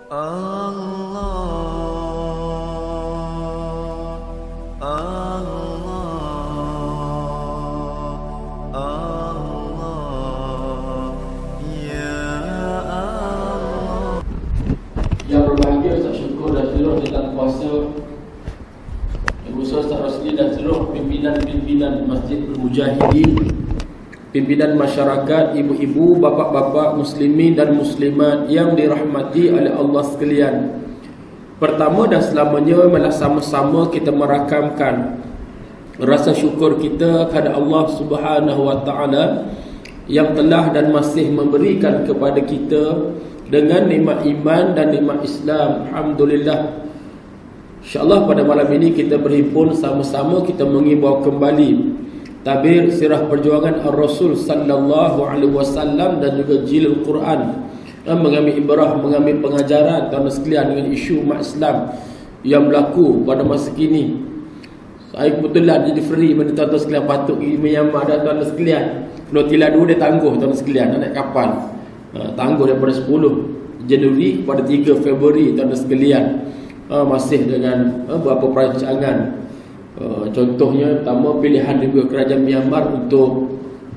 Allah, Allah, Allah, Ya Allah. Yang berbahagia Ustaz Syukur dan seluruh tentang kuasa Ibu Ustaz Rosli dan seluruh pimpinan-pimpinan Masjid Mujahidin, pimpinan masyarakat, ibu-ibu, bapa-bapa, muslimin dan muslimat yang dirahmati oleh Allah sekalian. Pertama dan selamanya malah sama-sama kita merakamkan rasa syukur kita kepada Allah Subhanahu wa taala yang telah dan masih memberikan kepada kita dengan nikmat iman dan nikmat Islam. Alhamdulillah. InsyaAllah pada malam ini kita berhimpun sama-sama kita mengimbau kembali tabir sirah perjuangan Ar-Rasul sallallahu alaihi wasallam dan juga jilul Quran, mengambil ibrah, mengambil pengajaran tuan-tuan sekalian dengan isu umat Islam yang berlaku pada masa kini. Saya kebetulan jadi free benda tuan-tuan sekalian patut pergi Myanmar dan tuan-tuan sekalian. Kalau tidak dulu dia tangguh tuan-tuan sekalian naik kapal. Tangguh daripada 10 Januari kepada 3 Februari tuan-tuan sekalian. Masih dengan beberapa perancangan. Contohnya pertama pilihan juga kerajaan Myanmar untuk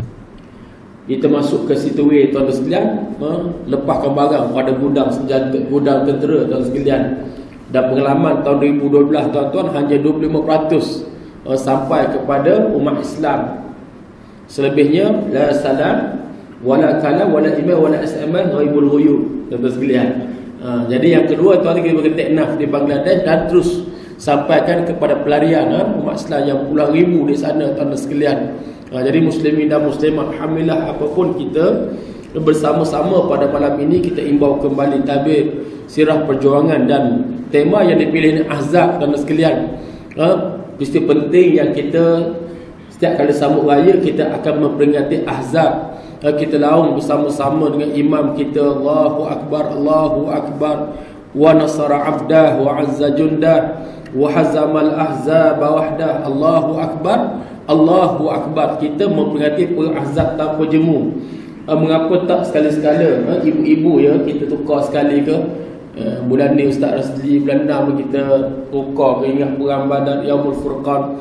kita masuk ke Situwe tuan-tuan sekalian, lepaskan barang pada gudang senjata, gudang tentera tuan-tuan sekalian. Dan pengalaman tahun 2012 tuan-tuan hanya 25% sampai kepada umat Islam. Selebihnya la salam wala kalam wala iman wala asman ghaibul ghuyub tuan-tuan sekalian. Jadi yang kedua tuan-tuan kita berketik naf di Bangladesh dan terus sampaikan kepada pelarian umat Islam yang puluhan ribu di sana tuan-tuan sekalian. Jadi muslimin dan muslimat, alhamdulillah, apapun kita bersama-sama pada malam ini kita imbau kembali tabir sirah perjuangan dan tema yang dipilih Ahzab tuan-tuan sekalian. Mesti penting yang kita setiap kali sambut raya kita akan memperingati Ahzab. Kita laung bersama-sama dengan imam kita, Allahu Akbar, Allahu Akbar, wa nasara abdah wa azza jundah wa hazamal ahzab wahdah, Allahu Akbar, Allahu Akbar. Kita memperingati perang Ahzab tanpa jemu. Mengapa tak sekali-sekala ibu-ibu ya kita tukar sekali ke bulan ni Ustaz Rasli, bulan 6 kita tukar ke ingat perang Badar, Yaumul Furqan.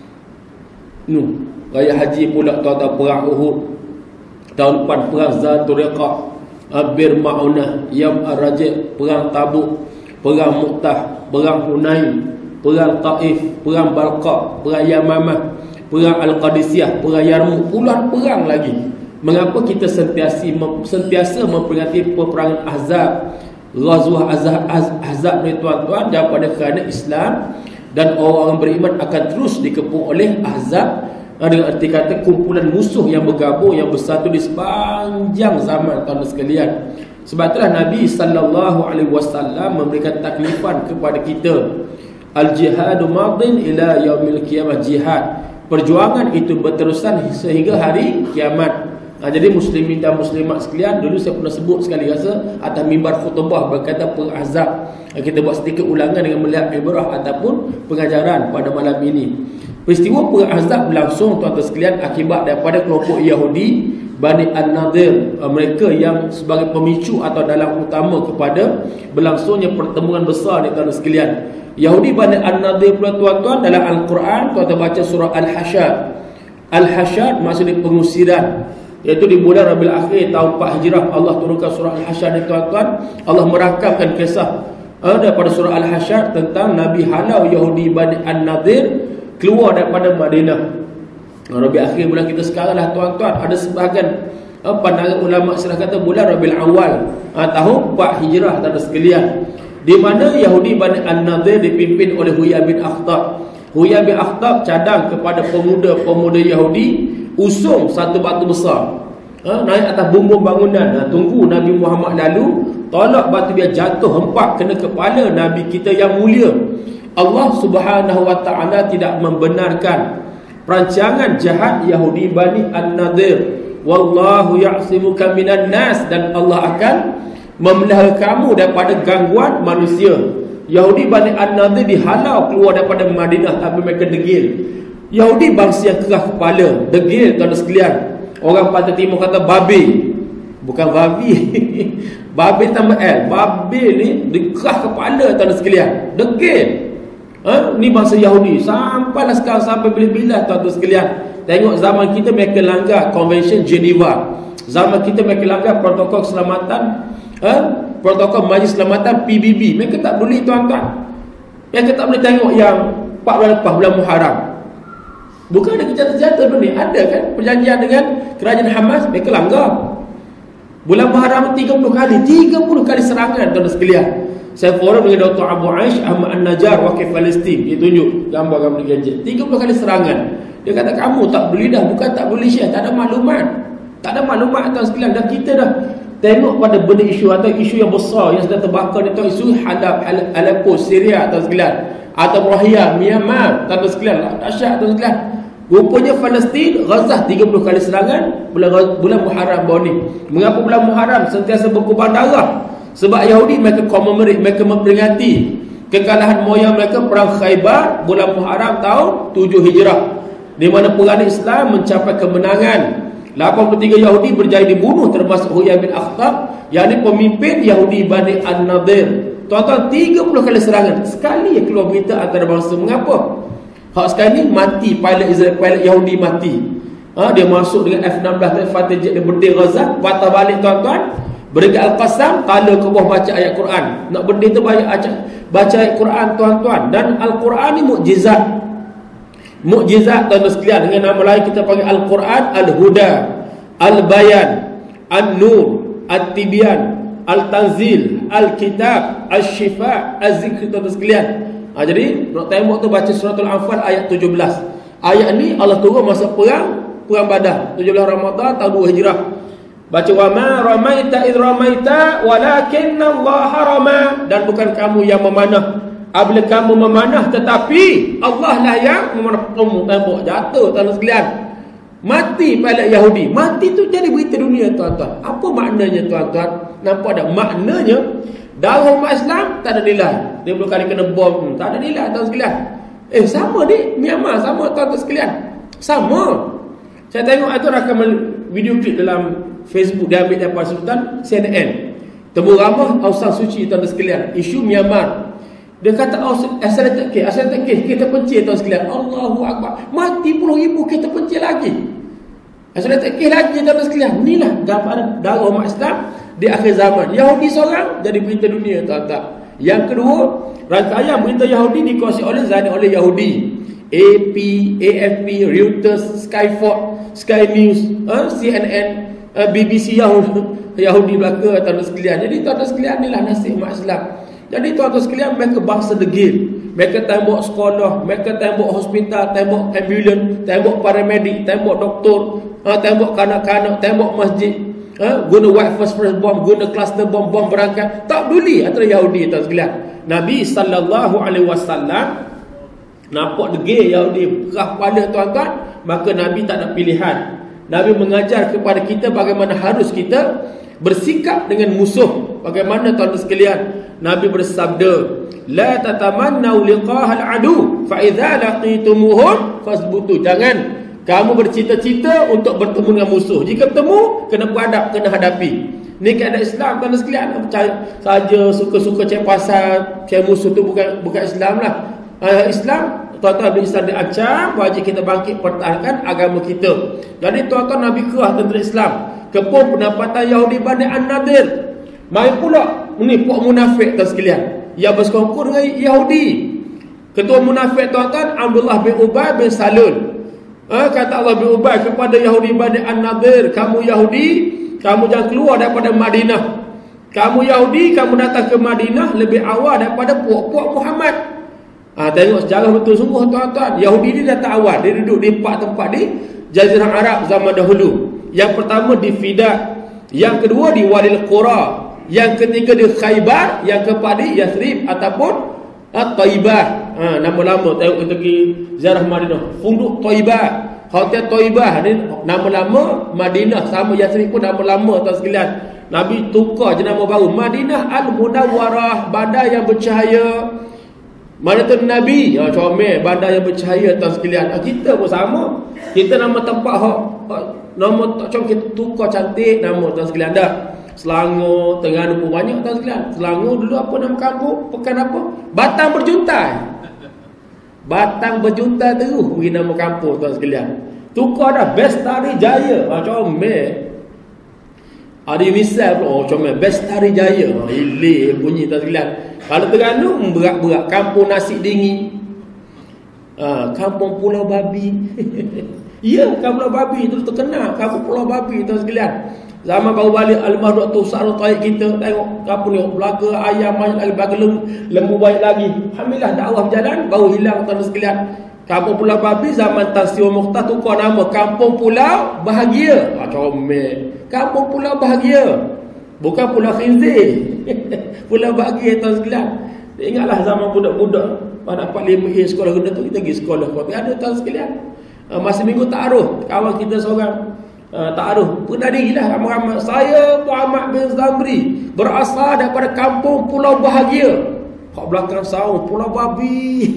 Raya haji pula tuan-tuan perang Uhud. Tahun depan perang Zatul Riqa, Bir Ma'unah, Yam Ar-Rajib, perang Tabuk, perang Mu'tah, perang Hunain, perang Taif, perang Balqa, perang Yamamah, perang Al-Qadisiyah, perang Yarmouk, puluhan perang lagi. Mengapa kita sentiasa memperingati peperangan Ahzab, Ghazwah Ahzab ni tuan-tuan? Daripada kerana Islam dan orang-orang beriman akan terus dikepung oleh Ahzab, dengan arti kata kumpulan musuh yang bergabung, yang bersatu di sepanjang zaman tuan-tuan sekalian. Sebab itulah Nabi sallallahu alaihi wasallam memberikan taklifan kepada kita, al-jihadu madin ila yaumil qiyamah. Jihad, perjuangan itu berterusan sehingga hari kiamat. Jadi muslimin dan muslimat sekalian, dulu saya pernah sebut sekali rasa atas mimbar khutbah berkata perang Ahzab. Kita buat sedikit ulangan dengan melihat ibrah ataupun pengajaran pada malam ini. Peristiwa perang Ahzab berlangsung tuan-tuan sekalian akibat daripada kelompok Yahudi Bani An-Nadir, mereka yang sebagai pemicu atau dalang utama kepada berlangsungnya pertemuan besar ni tuan-tuan sekalian. Yahudi Bani An-Nadir pula tuan-tuan dalam Al-Quran tuan-tuan baca surah Al-Hasyr. Al-Hasyr maksudnya pengusiran, iaitu di bulan Rabiul Akhir tahun 4 Hijrah Allah turunkan surah Al-Hasyr ni tuan-tuan. Allah merakamkan kisah daripada surah Al-Hasyr tentang Nabi halau Yahudi Bani An-Nadir keluar daripada Madinah. Rabiul Akhir bulan kita sekarang lah tuan-tuan. Ada sebahagian pandangan ulama secara kata bulan Rabiul Awal tahun 4 Hijrah tuan-tuan sekalian, di mana Yahudi Bani An-Nadir dipimpin oleh Huyai bin Akhtab. Huyai bin Akhtab cadang kepada pemuda-pemuda Yahudi usung satu batu besar, naik atas bumbung bangunan, tunggu Nabi Muhammad lalu, tolak batu biar jatuh hempak kena kepala Nabi kita yang mulia. Allah Subhanahu wa taala tidak membenarkan perancangan jahat Yahudi Bani An-Nadir. Wallahu ya'simuka minan nas, dan Allah akan memelihara kamu daripada gangguan manusia. Yahudi Bani An-Nadir dihalau keluar daripada Madinah tapi mereka degil. Yahudi bangsa yang keras kepala, degil tuan-tuan sekalian. Orang pantai timur kata babi, bukan babi. Babil tambah L. Babil ni dekat kepala tuan sekalian. Degil. Ni bangsa Yahudi. Sampailah sekarang, sampai bila-bila tuan-tuan sekalian. Tengok zaman kita mereka langgar Convention Geneva. Zaman kita mereka langgar protokol keselamatan, protokol Majlis Keselamatan PBB. Mereka tak boleh tuan-tuan. Mereka tak boleh tengok yang 14 lepas bulan Muharram. Bukan ada kejahatan benda ni. Ada kan perjanjian dengan kerajaan Hamas. Mereka langgar. Bulan Muharram 30 kali serangan tuan-tuan sekalian. Saya forum dengan Dr. Abu Aish Ahmad An-Najjar, wakil Palestin. Dia tunjuk gambar-gambar gadget. 30 kali serangan. Dia kata kamu tak boleh dah. Bukan tak boleh share, tak ada maklumat. Tak ada maklumat tuan sekalian. Dan kita dah tengok pada benda isu atau isu yang besar yang sedang terbakar ni, tuan, isu Halab, Aleppo, Syria tuan sekalian, atau Rohingya, Myanmar tuan sekalian. Dahsyat tuan sekalian. Rupanya Palestin, Gaza 30 kali serangan bulan Muharram bawah ni. Mengapa bulan Muharram sentiasa berkorban darah? Sebab Yahudi mereka commemorate, mereka memperingati kekalahan moyang mereka perang Khaybar bulan Muharram tahun 7 Hijrah, di mana perang Islam mencapai kemenangan. 83 Yahudi berjaya dibunuh, termasuk Huyai bin Akhtab, yang ini pemimpin Yahudi Bani An-Nadir. Tuan-tuan, 30 kali serangan. Sekali yang keluar berita antara bangsa. Mengapa? Hak sekarang ni mati pilot Israel, pilot Yahudi mati. Dia masuk dengan F-16 fighter jet, dia berdiri Gaza, patah balik tuan-tuan. Berikan Al-Qassam, tala ke bawah baca ayat Quran. Nak berdiri tu baca ayat Quran tuan-tuan. Dan Al-Quran ni mukjizat. Mukjizat tuan-tuan sekalian. Dengan nama lain kita panggil Al-Quran Al-Huda, Al-Bayan, An-Nur, At-Tibyan, Al-Tanzil, Al-Kitab, Al-Shifa, Az-Zikr tuan-tuan sekalian. Jadi nak tembok tu baca surah Al-Anfal ayat 17. Ayat ni Allah turun masa perang Badar 17 Ramadan tahun 2 Hijrah. Baca wa ma ramaita id ramaita walakinnallaha rama, dan bukan kamu yang memanah apabila kamu memanah, tetapi Allah lah yang memanah. Tembok jatuh tuan sekalian. Mati pilot Yahudi. Mati tu jadi berita dunia tuan-tuan. Apa maknanya tuan-tuan? Nampak tak maknanya? Darah umat Islam tak ada nilai. 30 kali kena bom, tak ada nilai tuan sekalian. Sama di Myanmar, sama tuan-tuan sekalian. Sama. Saya tengok itu rakaman video klip dalam Facebook, dia ambil daripada Sultan CNN. Temu ramah Aung San Suu Kyi tuan-tuan sekalian. Isu Myanmar. Dia kata asal tak kita pencil tuan sekalian. Allahu Akbar. Mati puluh ribu, kita pencil lagi. Asal tak lagi tuan sekalian. Inilah gambaran darah umat Islam di akhir zaman. Yahudi seorang jadi berita dunia tuan-tuan. Yang kedua, rangkaian berita Yahudi dikuasai oleh Yahudi. AP, AFP, Reuters, Sky News, CNN, BBC Yahudi belaka tuan-tuan sekalian. Jadi tuan-tuan sekalian, inilah nasib umat Islam. Jadi tuan-tuan sekalian, mereka bangsa degil. Mereka tembok sekolah, mereka tembok hospital, tembok ambulans, tembok paramedik, tembok doktor, tembok kanak-kanak, tembok masjid. Guna white first bomb, guna cluster bomb berangkat. Tak peduli antara Yahudi tuan sekalian. Nabi SAW nampak degil Yahudi kerah pada tuan-tuan, maka Nabi tak ada pilihan. Nabi mengajar kepada kita bagaimana harus kita bersikap dengan musuh. Bagaimana tuan-tuan sekalian? Nabi bersabda, la tatamannau liqahal adu fa idza laqitumuhum fasbutu. Jangan kamu bercita-cita untuk bertemu dengan musuh. Jika bertemu, kena beradab, kena hadapi. Ni keadaan Islam tuan-tuan sekalian. Percaya saja suka-suka cari pasal, cari musuh tu bukan Islam lah. Islam, tuan-tuan, Islam diancam, wajib kita bangkit pertahankan agama kita. Jadi tuan-tuan, Nabi kerah tentera Islam. Kepung pendapatan Yahudi Bani An-Nadir. Main pula ni puak munafik tuan sekalian yang bersekongkol dengan Yahudi. Ketua munafik tuan-tuan Abdullah bin Ubay bin Salul. Kata Allah bin Ubay kepada Yahudi Bani An-Nadir, kamu Yahudi, kamu jangan keluar daripada Madinah. Kamu Yahudi, kamu datang ke Madinah lebih awal daripada puak-puak Muhammad. Tengok sejarah betul sungguh tuan-tuan. Yahudi ni datang awal. Dia duduk di 4 tempat di Jazirah Arab zaman dahulu. Yang pertama di Fidak, yang kedua di Wadil Qura, yang ketiga di Khaybar, yang keempat di Yathrib ataupun Taibah. Nama lama tengok kita pergi ziarah Madinah. Funduk Taibah, Hotel Taibah ni nama lama. Madinah sama Yathrib pun nama lama tuan sekalian. Nabi tukar je nama baru, Madinah Al-Munawwarah, bandar yang bercahaya. Mana tu Nabi? Comel, bandar yang bercahaya tuan sekalian. Kita pun sama. Kita nama tempat nama macam kita tukar cantik nama tuan sekalian dah. Selangor, Terengganu pun banyak tuan sekalian. Selangor dulu apa nama kampung? Pekan apa? Batang Berjuntai. Batang Berjuntai terus bagi nama kampung tuan sekalian. Tukar dah Bestari Jaya. Comel. Ada misal pula, comel Bestari Jaya. Hilir bunyi tuan sekalian. Kalau Terengganu berat-berat kampung nasi dingin. Kampung Pulau Babi. Ya, Kampung Pulau Babi itu terkenal. Kampung Pulau Babi tuan sekalian. Zaman baru balik Almarhum Dr. Sa'rul Taib kita tengok apa ni, belaga ayam banyak lagi, belaga lembu banyak lagi. Alhamdulillah dakwah berjalan, baru hilang tuan sekalian. Kampung Pulau Babi zaman Tan Sri Mukhtar tukar nama Kampung Pulau Bahagia. Comel. Kampung Pulau Bahagia. Bukan Pulau Khinzir. Pulau Bahagia tuan sekalian. Ingatlah zaman budak-budak pada dapat 5A sekolah rendah tu, kita pergi sekolah. Tapi ada tuan sekalian. Masa minggu ta'aruf, kawan kita seorang ta'aruf, berdirilah ramai-ramai. Saya Muhammad bin Zamri, berasal daripada Kampung Pulau Bahagia. Kat belakang saung Pulau Babi.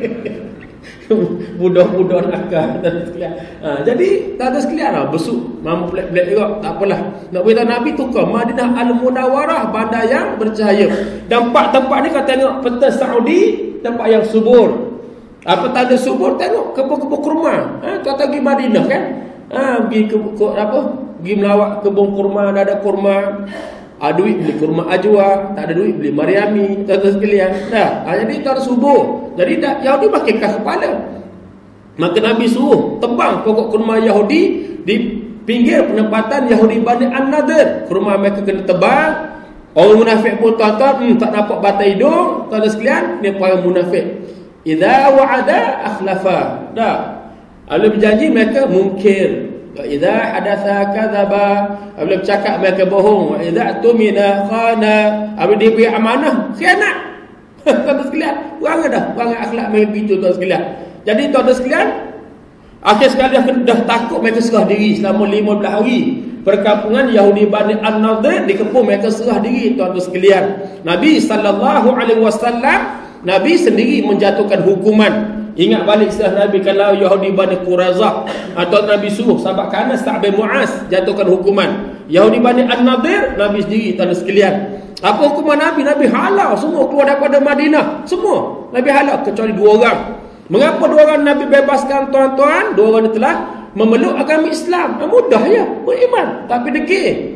Budak-budak nakal tuan sekalian. Jadi tuan sekalian besuk mampu pelik-pelik juga, tak apalah. Nak beritahu Nabi tukar Madinah Al-Munawwarah, bandar yang bercahaya. Dan tempat ni kau tengok peta Saudi, tempat yang subur. Apa tanda subur, tengok kebun-kebun kurma. Kau pergi Madinah kan? Pergi pergi melawat kebun kurma, ada kurma. Duit beli kurma ajwa, tak ada duit beli Mariami, tuan-tuan sekalian. Jadi tanda subur. Jadi Yahudi makin keras kepala. Maka Nabi suruh tebang pokok kurma Yahudi di pinggir penempatan Yahudi Bani An-Nadir. Kurma mereka kena tebang. Orang munafik pun tuan-tuan tak nampak batai hidung, tuan-tuan sekalian, ni orang munafik. Idza wa'ada akhlafa. Apabila berjanji mereka mungkir. Wa idza hadatha kadzaba. Apabila bercakap mereka bohong. Wa idza tumina khana. Apabila dia beri amanah, khianat. Tuan-tuan sekalian, orang akhlak mereka begitu tuan sekalian. Jadi tuan-tuan sekalian, akhir sekali dah takut mereka serah diri selama 15 hari. Perkampungan Yahudi Bani An-Nadir dikepung, mereka serah diri tuan-tuan sekalian. Nabi SAW, Nabi sendiri menjatuhkan hukuman. Ingat balik istilah Nabi kalau Yahudi Bani Quraizah atau Nabi suruh sahabat kanan Sa'd bin Mu'az jatuhkan hukuman. Yahudi Bani An-Nadir, Nabi sendiri tuan sekalian. Apa hukuman Nabi? Nabi halau semua keluar daripada Madinah. Semua Nabi halau kecuali 2 orang. Mengapa 2 orang Nabi bebaskan tuan-tuan? 2 orang telah memeluk agama Islam. Mudah ya, beriman. Tapi degil.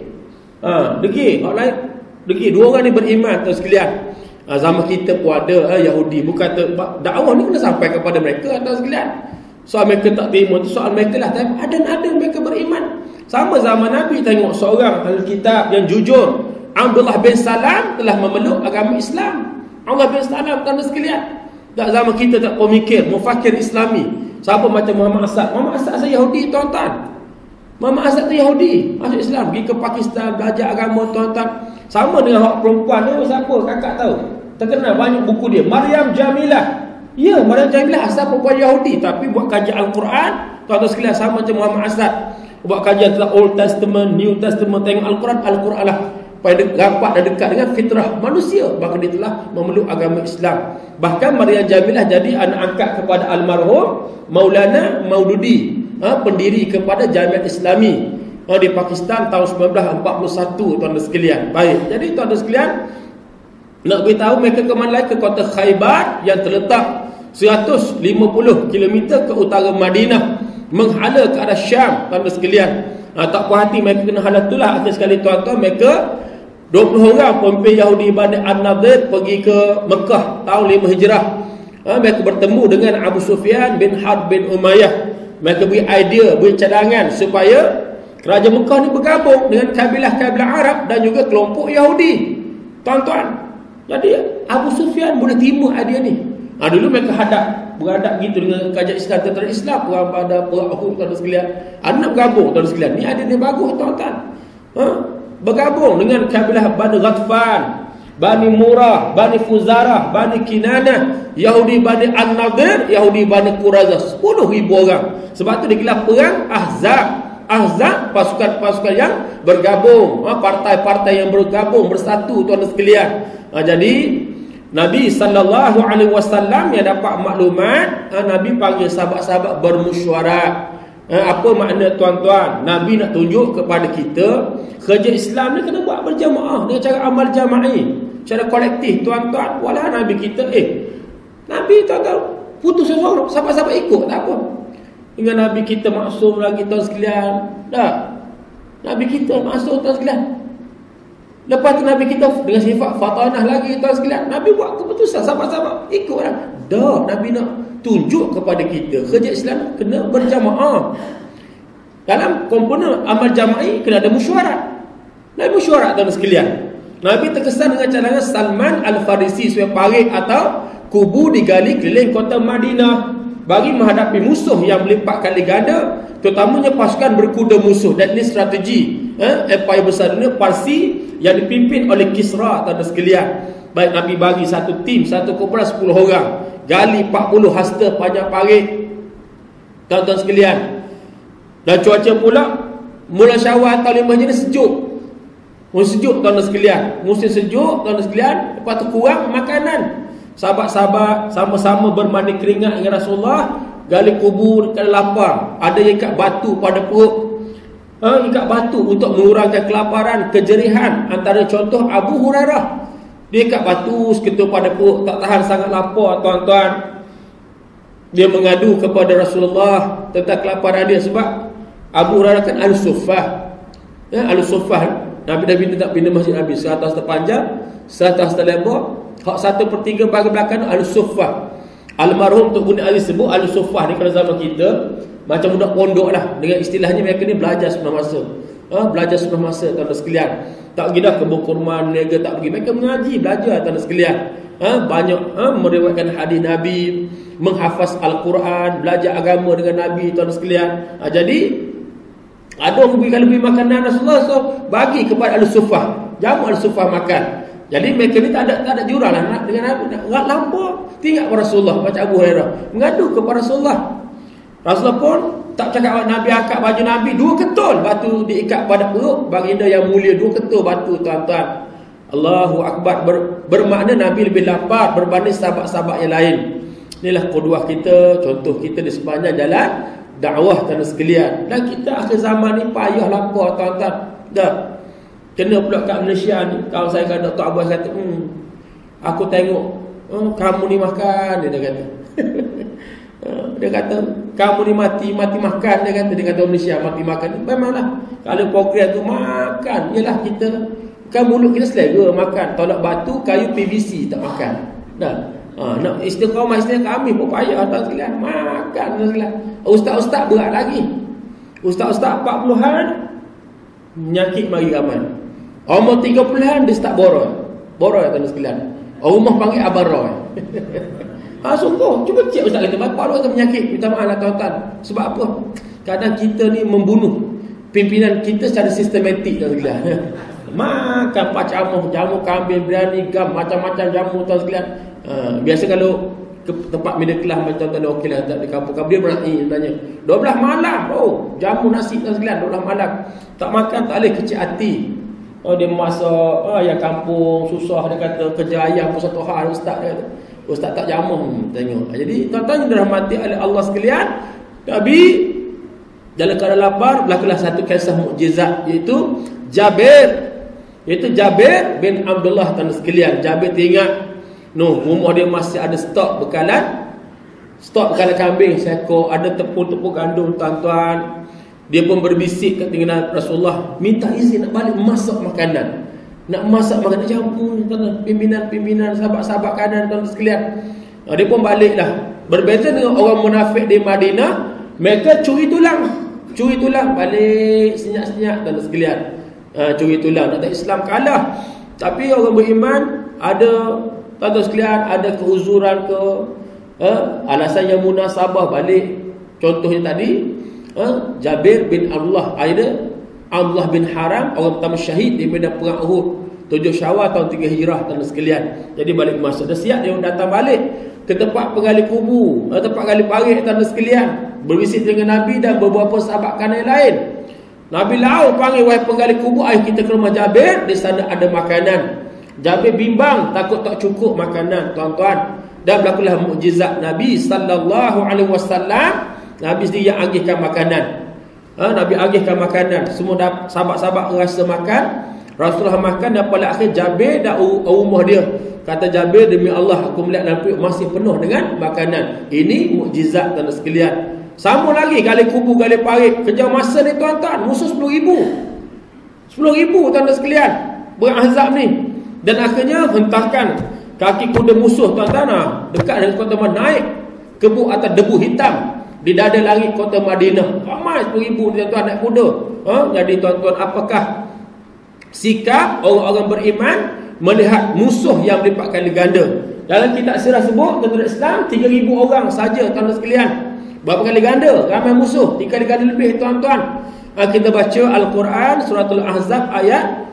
Degil. Orang lain degil. 2 orang ni beriman tuan sekalian. Zaman kita pun ada Yahudi. Bukan dakwah ni kena sampai kepada mereka tuan sekalian. Soal mereka tak terima tu soal mereka lah. Tapi ada mereka beriman. Sama zaman Nabi tengok seorang ahli kitab yang jujur, Abdullah bin Salam telah memeluk agama Islam. Abdullah bin Salam tuan sekalian. Tak zaman kita tak pemikir, mufakir Islami. Siapa macam Muhammad Asad? Muhammad Asad saya Yahudi tuan-tuan. Muhammad Asad tu Yahudi, masuk Islam, pergi ke Pakistan belajar agama tuan-tuan. Sama dengan hak perempuan tu, siapa kakak tahu? Terkenal banyak buku dia, Maryam Jamilah. Ya, Maryam Jamilah asal perempuan Yahudi tapi buat kajian Al-Quran. Tuan-tuan sekalian sama macam Muhammad Asad. Buat kajian tentang Old Testament, New Testament, tengok Al-Quran lah. Pada rapat dan dekat dengan fitrah manusia, maka dia telah memeluk agama Islam. Bahkan Maryam Jamilah jadi anak angkat kepada almarhum Maulana Maududi, pendiri kepada Jamiat Islami di Pakistan tahun 1941 tuan-tuan sekalian. Baik, jadi tuan-tuan sekalian, nak beritahu mereka ke mana lagi? Ke kota Khaybar yang terletak 150 km ke utara Madinah, menghala ke arah Syam tuan-tuan sekalian. Tak puas hati mereka kena hala itulah. Akhir sekali tuan-tuan, mereka 20 orang pemimpin Yahudi Bani An-Nadir pergi ke Mekah tahun 5 Hijrah. Mereka bertemu dengan Abu Sufyan bin Harb bin Umayyah. Mereka beri idea, beri cadangan supaya kerajaan Mekah ni bergabung dengan kabilah-kabilah Arab dan juga kelompok Yahudi. Tuan-tuan, jadi Abu Sufyan boleh terima idea ni. Dulu mereka beradab gitu dengan kerajaan Islam, tentera Islam, perang pada perang Uhud tuan-tuan sekalian. Nak bergabung tuan-tuan sekalian. Ni idea ni bagus tuan-tuan. Bergabung dengan kabilah Bani Ghatfan, Bani Murrah, Bani Fuzarah, Bani Kinanah, Yahudi Bani An-Nadir, Yahudi Bani Quraizah. 10,000 orang. Sebab tu digelar perang Ahzab. Ahzab, pasukan-pasukan yang bergabung, partai-partai yang bergabung, bersatu tuan-tuan sekalian. Jadi Nabi SAW yang dapat maklumat, Nabi panggil sahabat-sahabat bermusyawarah. Apa makna tuan-tuan? Nabi nak tunjuk kepada kita kerja Islam ni kena buat berjamaah dengan cara amal jama'i, cara kolektif tuan-tuan. Walau Nabi kita Nabi tuan-tuan putus seorang, sahabat-sahabat ikut tak apa. Dengan Nabi kita maksum lagi tuan sekalian. Tak. Nabi kita maksum tuan sekalian. Lepas tu Nabi kita dengan sifat fatanah lagi tuan sekalian. Nabi buat keputusan, sahabat-sahabat ikutlah. Dah, Nabi nak tunjuk kepada kita kerja Islam kena berjamaah. Dalam komponen amal jama'i kena ada mesyuarat. Nabi mesyuarat tuan sekalian. Nabi terkesan dengan cadangan Salman Al-Farisi sebagai parit atau kubu digali keliling kota Madinah bagi menghadapi musuh yang berlipat kali ganda, terutamanya pasukan berkuda musuh. Dan ini strategi empire besar dunia Parsi yang dipimpin oleh Kisra tuan sekalian. Baik, Nabi bagi satu tim, satu kumpulan 10 orang, gali 40 hasta panjang parit tuan-tuan sekalian. Dan cuaca pula mula Syawal tahun 5 Hijrah sejuk. Musim sejuk tuan-tuan sekalian. Musim sejuk tuan-tuan sekalian. Lepas tu kurang makanan. Sahabat-sahabat sama-sama bermandi keringat dengan Rasulullah, gali kubur kerana lapar. Ada yang ikat batu pada perut. Ikat batu untuk mengurangkan kelaparan, kejerihan. Antara contoh Abu Hurairah, dia ikat batu seketul pada perut, tak tahan sangat lapar tuan-tuan. Dia mengadu kepada Rasulullah tentang kelaparan dia sebab Abu Hurairah kan Al-Suffah. Al-Suffah. Nabi tak pindah masjid Nabi 100 terpanjang, 100 terlebar. Hak 1/3 bagi belakang Al-Suffah. Almarhum Tok Guni Ali sebut Al-Suffah ni kalau zaman kita macam budak pondok lah. Dengan istilahnya mereka ni belajar sepenuh masa. Belajar sepenuh masa tuan-tuan sekalian. Tak pergi dah kebun kurma, niaga tak pergi. Mereka mengaji, belajar tuan-tuan sekalian. Banyak meriwayatkan hadis Nabi, menghafaz Al-Quran, belajar agama dengan Nabi tuan-tuan sekalian. Jadi ada orang lebih makanan Rasulullah, so bagi kepada Al-Suffah. Jamu Al-Suffah makan. Jadi mereka ni tak ada jurang lah dengan Nabi. Nak lampau tinggal kepada Rasulullah macam Abu Hurairah. Mengadu kepada Rasulullah. Rasulullah pun tak cakap Nabi angkat baju Nabi, 2 ketul batu diikat pada perut baginda yang mulia, 2 ketul batu tuan-tuan. Allahu Akbar. Bermakna Nabi lebih lapar berbanding sahabat-sahabat yang lain. Inilah qudwah kita, contoh kita di sepanjang jalan dakwah tuan-tuan sekalian. Dan kita akhir zaman ni payah lapar tuan-tuan. Dah. Kena pula kat Malaysia ni, kawan saya kan Dr. Abbas kata, aku tengok kamu ni makan, dia kata. Dia kata kamu ni mati makan, dia kata Malaysia mati makan. Memanglah kalau program tu makan, yalah kita kan mulut kita selera makan, tolak batu kayu PVC tak makan. Dah. Nak istiqamah kami pun payah tuan sekalian, makan tuan sekalian. Ustaz-ustaz berat lagi. Ustaz-ustaz 40-an penyakit mari ramai. Umur 30-an dia start boroi tuan sekalian. Rumah panggil Abang Roy. Sungguh. Cuba cek ustaz kata bapak lu ada penyakit. Minta maaf lah tuan-tuan. Sebab apa? Kadang kita ni membunuh pimpinan kita secara sistematik tuan sekalian. Makan jamu kambing, biryani, gam, macam-macam jamu tuan sekalian. Biasa kalau ke tempat middle class macam tuan okey lah, tak di kampung dia berani tanya 12 malam jamu nasi tuan sekalian, 12 malam tak makan tak boleh, kecil hati. Dia masak yang kampung susah, dia kata kerja ayam pun satu hal. Ustaz dia kata ustaz tak jamu tengok. Jadi tuan-tuan yang dirahmati oleh Allah sekalian, Nabi dalam keadaan lapar berlakulah satu kisah mukjizat, iaitu Jabir bin Abdullah tuan sekalian. Jabir teringat rumah dia masih ada stok bekalan kambing seekor, ada tepung gandum tuan-tuan. Dia pun berbisik dengan Rasulullah, minta izin nak balik masak makanan. Nak masak makanan jamu tuan-tuan, pimpinan sahabat-sahabat kanan tuan sekalian. Dia pun baliklah. Berbeza dengan orang munafik di Madinah, mereka curi tulang balik senyap-senyap tuan sekalian. Curi tulang, nak Islam kalah. Tapi orang beriman ada tuan-tuan sekalian, ada keuzuran ke alasan yang munasabah balik. Contohnya tadi Jabir bin Abdullah bin Haram, orang pertama syahid di medan perang Uhud 7 Syawal tahun 3 Hijrah tuan sekalian. Jadi balik masa dah siap, dia datang balik ke tempat penggali kubur, tempat gali parit tuan sekalian, berbisik dengan Nabi dan beberapa sahabat kanan lain. Nabi lau panggil, wahai penggali kubur, ayo kita ke rumah Jabir, di sana ada makanan. Jabir bimbang, takut tak cukup makanan tuan-tuan. Dan berlakulah mukjizat Nabi sallallahu alaihi wasallam Nabi sendiri yang agihkan makanan. Nabi agihkan makanan. Semua sahabat-sahabat rasa makan. Rasulullah makan dan pada akhir Jabir dan rumah dia. Kata Jabir, demi Allah aku melihat dalam perut masih penuh dengan makanan. Ini mukjizat tuan sekalian. Sama lagi gali kubur, gali parit. Kejar masa ni tuan-tuan, musuh 10,000. 10,000 tuan sekalian. Berazab ni. Dan akhirnya hentarkan kaki kuda musuh tuan-tuan dekat dengan kota Madinah, naik kebuk atas debu hitam di dada langit kota Madinah. Ramai 10,000 tuan-tuan naik kuda. Jadi tuan-tuan, apakah sikap orang-orang beriman melihat musuh yang berlipat kali ganda? Dalam kitab sirah sebut tentang Islam 3,000 orang saja tuan-tuan sekalian. Berapa kali ganda? Ramai musuh 3 kali ganda lebih tuan-tuan. Kita baca Al-Quran suratul Ahzab ayat